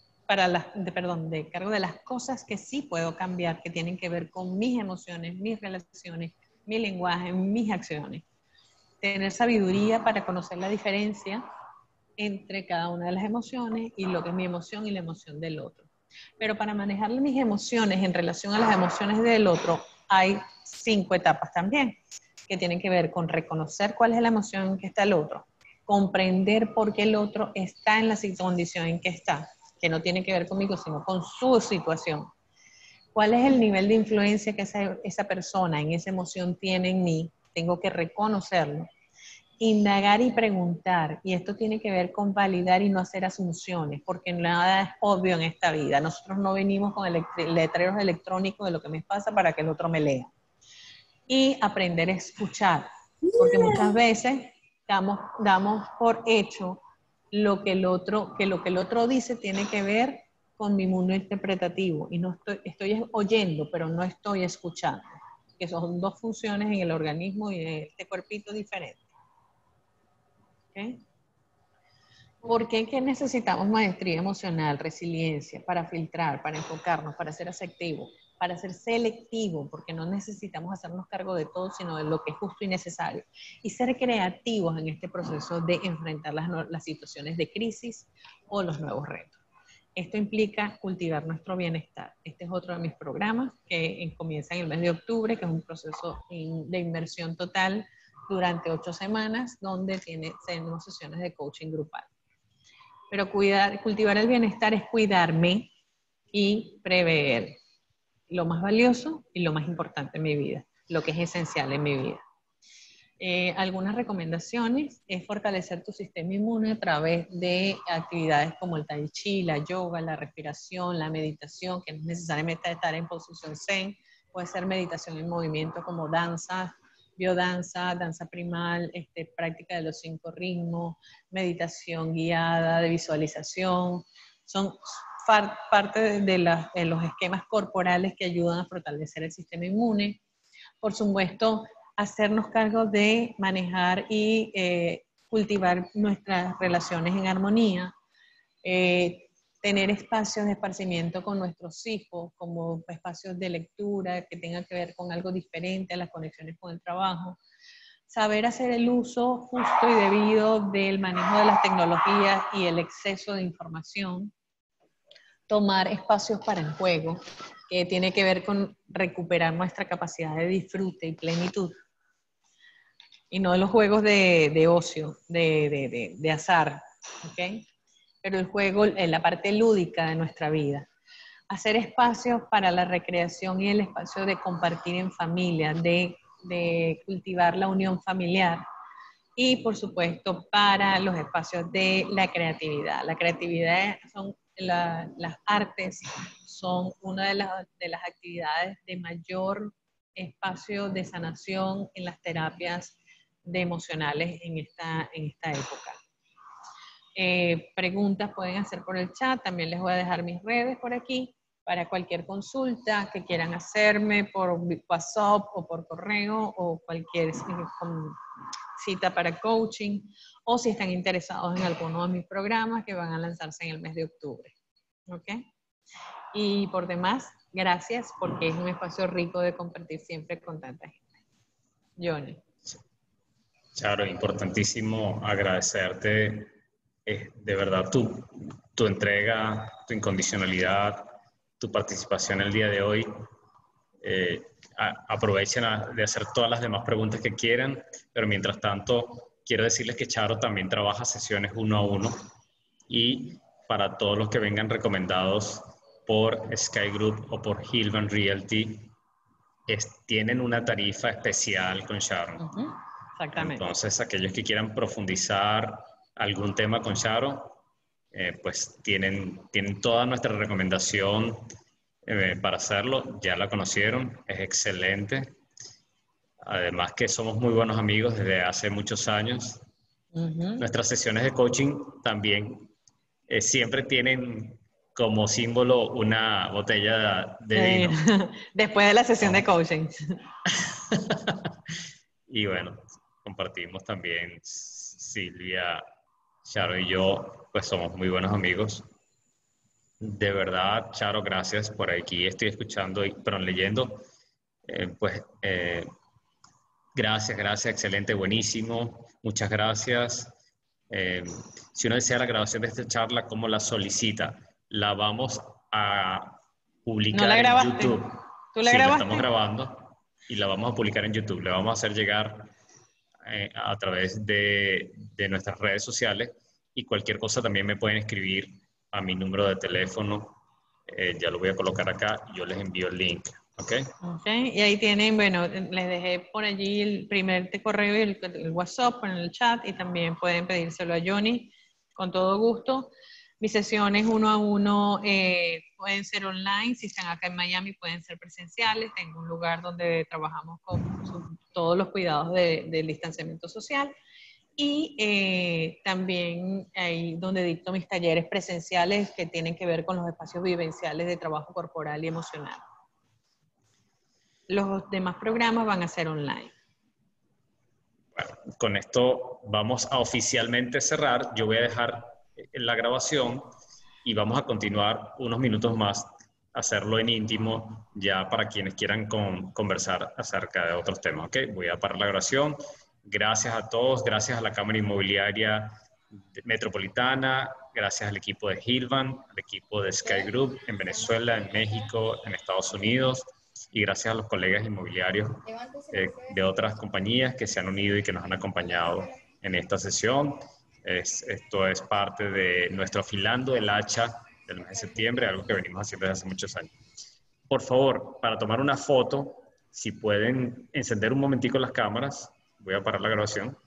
de cargo de las cosas que sí puedo cambiar, que tienen que ver con mis emociones, mis relaciones, mi lenguaje, mis acciones. Tener sabiduría para conocer la diferencia entre cada una de las emociones y lo que es mi emoción y la emoción del otro. Pero para manejar mis emociones en relación a las emociones del otro, hay 5 etapas también, que tienen que ver con reconocer cuál es la emoción en que está el otro, comprender por qué el otro está en la condición en que está, que no tiene que ver conmigo, sino con su situación. ¿Cuál es el nivel de influencia que esa persona en esa emoción tiene en mí? Tengo que reconocerlo. Indagar y preguntar, y esto tiene que ver con validar y no hacer asunciones, porque nada es obvio en esta vida. Nosotros no venimos con letreros electrónicos de lo que me pasa para que el otro me lea. Y aprender a escuchar, porque muchas veces damos por hecho lo que el otro dice tiene que ver con mi mundo interpretativo, y no estoy oyendo, pero no estoy escuchando, que son 2 funciones en el organismo y en este cuerpito diferente. ¿Okay? ¿Por qué que necesitamos maestría emocional, resiliencia, para filtrar, para enfocarnos, para ser asertivo, para ser selectivo, porque no necesitamos hacernos cargo de todo, sino de lo que es justo y necesario, y ser creativos en este proceso de enfrentar las situaciones de crisis o los nuevos retos? Esto implica cultivar nuestro bienestar. Este es otro de mis programas que comienza en el mes de octubre, que es un proceso de inmersión total durante 8 semanas, donde tenemos sesiones de coaching grupal. Pero cultivar el bienestar es cuidarme y prever lo más valioso y lo más importante en mi vida, lo que es esencial en mi vida. Algunas recomendaciones es fortalecer tu sistema inmune a través de actividades como el tai chi, la yoga, la respiración, la meditación, que no es necesariamente estar en posición zen, puede ser meditación en movimiento como danza, biodanza, danza primal, práctica de los 5 ritmos, meditación guiada, de visualización. Son parte de los esquemas corporales que ayudan a fortalecer el sistema inmune. Por supuesto, hacernos cargo de manejar y cultivar nuestras relaciones en armonía, tener espacios de esparcimiento con nuestros hijos, como espacios de lectura que tengan que ver con algo diferente a las conexiones con el trabajo, saber hacer el uso justo y debido del manejo de las tecnologías y el exceso de información, tomar espacios para el juego, que tiene que ver con recuperar nuestra capacidad de disfrute y plenitud, y no los juegos de ocio, de azar, ¿ok? Pero el juego, la parte lúdica de nuestra vida. Hacer espacios para la recreación y el espacio de compartir en familia, de cultivar la unión familiar. Y, por supuesto, para los espacios de la creatividad. La creatividad son las artes, son una de las actividades de mayor espacio de sanación en las terapias emocionales en esta época. Preguntas pueden hacer por el chat, también les voy a dejar mis redes por aquí para cualquier consulta que quieran hacerme por WhatsApp o por correo o cualquier cita para coaching, o si están interesados en alguno de mis programas que van a lanzarse en el mes de octubre. ¿Ok? Y por demás, gracias, porque es un espacio rico de compartir siempre con tanta gente. Johnny. Charo, importantísimo agradecerte de verdad tu entrega, tu incondicionalidad, tu participación el día de hoy. Aprovechen de hacer todas las demás preguntas que quieran, pero mientras tanto quiero decirles que Charo también trabaja sesiones 1 a 1, y para todos los que vengan recomendados por Sky Group o por Hillman Realty, tienen una tarifa especial con Sharon. Exactamente. Entonces, aquellos que quieran profundizar algún tema con Sharon, pues tienen toda nuestra recomendación para hacerlo. Ya la conocieron, es excelente. Además que somos muy buenos amigos desde hace muchos años. Nuestras sesiones de coaching también siempre tienen como símbolo una botella de vino. Después de la sesión de coaching. Y bueno, compartimos también Silvia, Charo y yo, pues somos muy buenos amigos. De verdad, Charo, gracias por aquí. Estoy escuchando, pero leyendo. Gracias, excelente, buenísimo. Muchas gracias. Si uno desea la grabación de esta charla, ¿cómo la solicita? La vamos a publicar ¿No la en grabaste? YouTube. ¿Tú la Sí, la grabaste? estamos grabando y la vamos a publicar en YouTube. Le vamos a hacer llegar a través de nuestras redes sociales, y cualquier cosa también me pueden escribir a mi número de teléfono. Ya lo voy a colocar acá. Yo les envío el link. ¿Ok? Ok, y ahí tienen, bueno, les dejé por allí el primer correo y el WhatsApp en el chat, y también pueden pedírselo a Johnny con todo gusto. Mis sesiones 1 a 1 pueden ser online, si están acá en Miami pueden ser presenciales. Tengo un lugar donde trabajamos con todos los cuidados del distanciamiento social, y también ahí donde dicto mis talleres presenciales que tienen que ver con los espacios vivenciales de trabajo corporal y emocional. Los demás programas van a ser online. Bueno, con esto vamos a oficialmente cerrar. Yo voy a dejar la grabación y vamos a continuar unos minutos más, hacerlo en íntimo, ya para quienes quieran conversar acerca de otros temas. ¿Ok? Voy a parar la grabación. Gracias a todos, gracias a la Cámara Inmobiliaria Metropolitana, gracias al equipo de Hilvan, al equipo de Sky Group en Venezuela, en México, en Estados Unidos, y gracias a los colegas inmobiliarios de otras compañías que se han unido y que nos han acompañado en esta sesión. Esto es parte de nuestro Afilando el Hacha del mes de septiembre, algo que venimos haciendo desde hace muchos años. Por favor, para tomar una foto, si pueden encender un momentico las cámaras, voy a parar la grabación.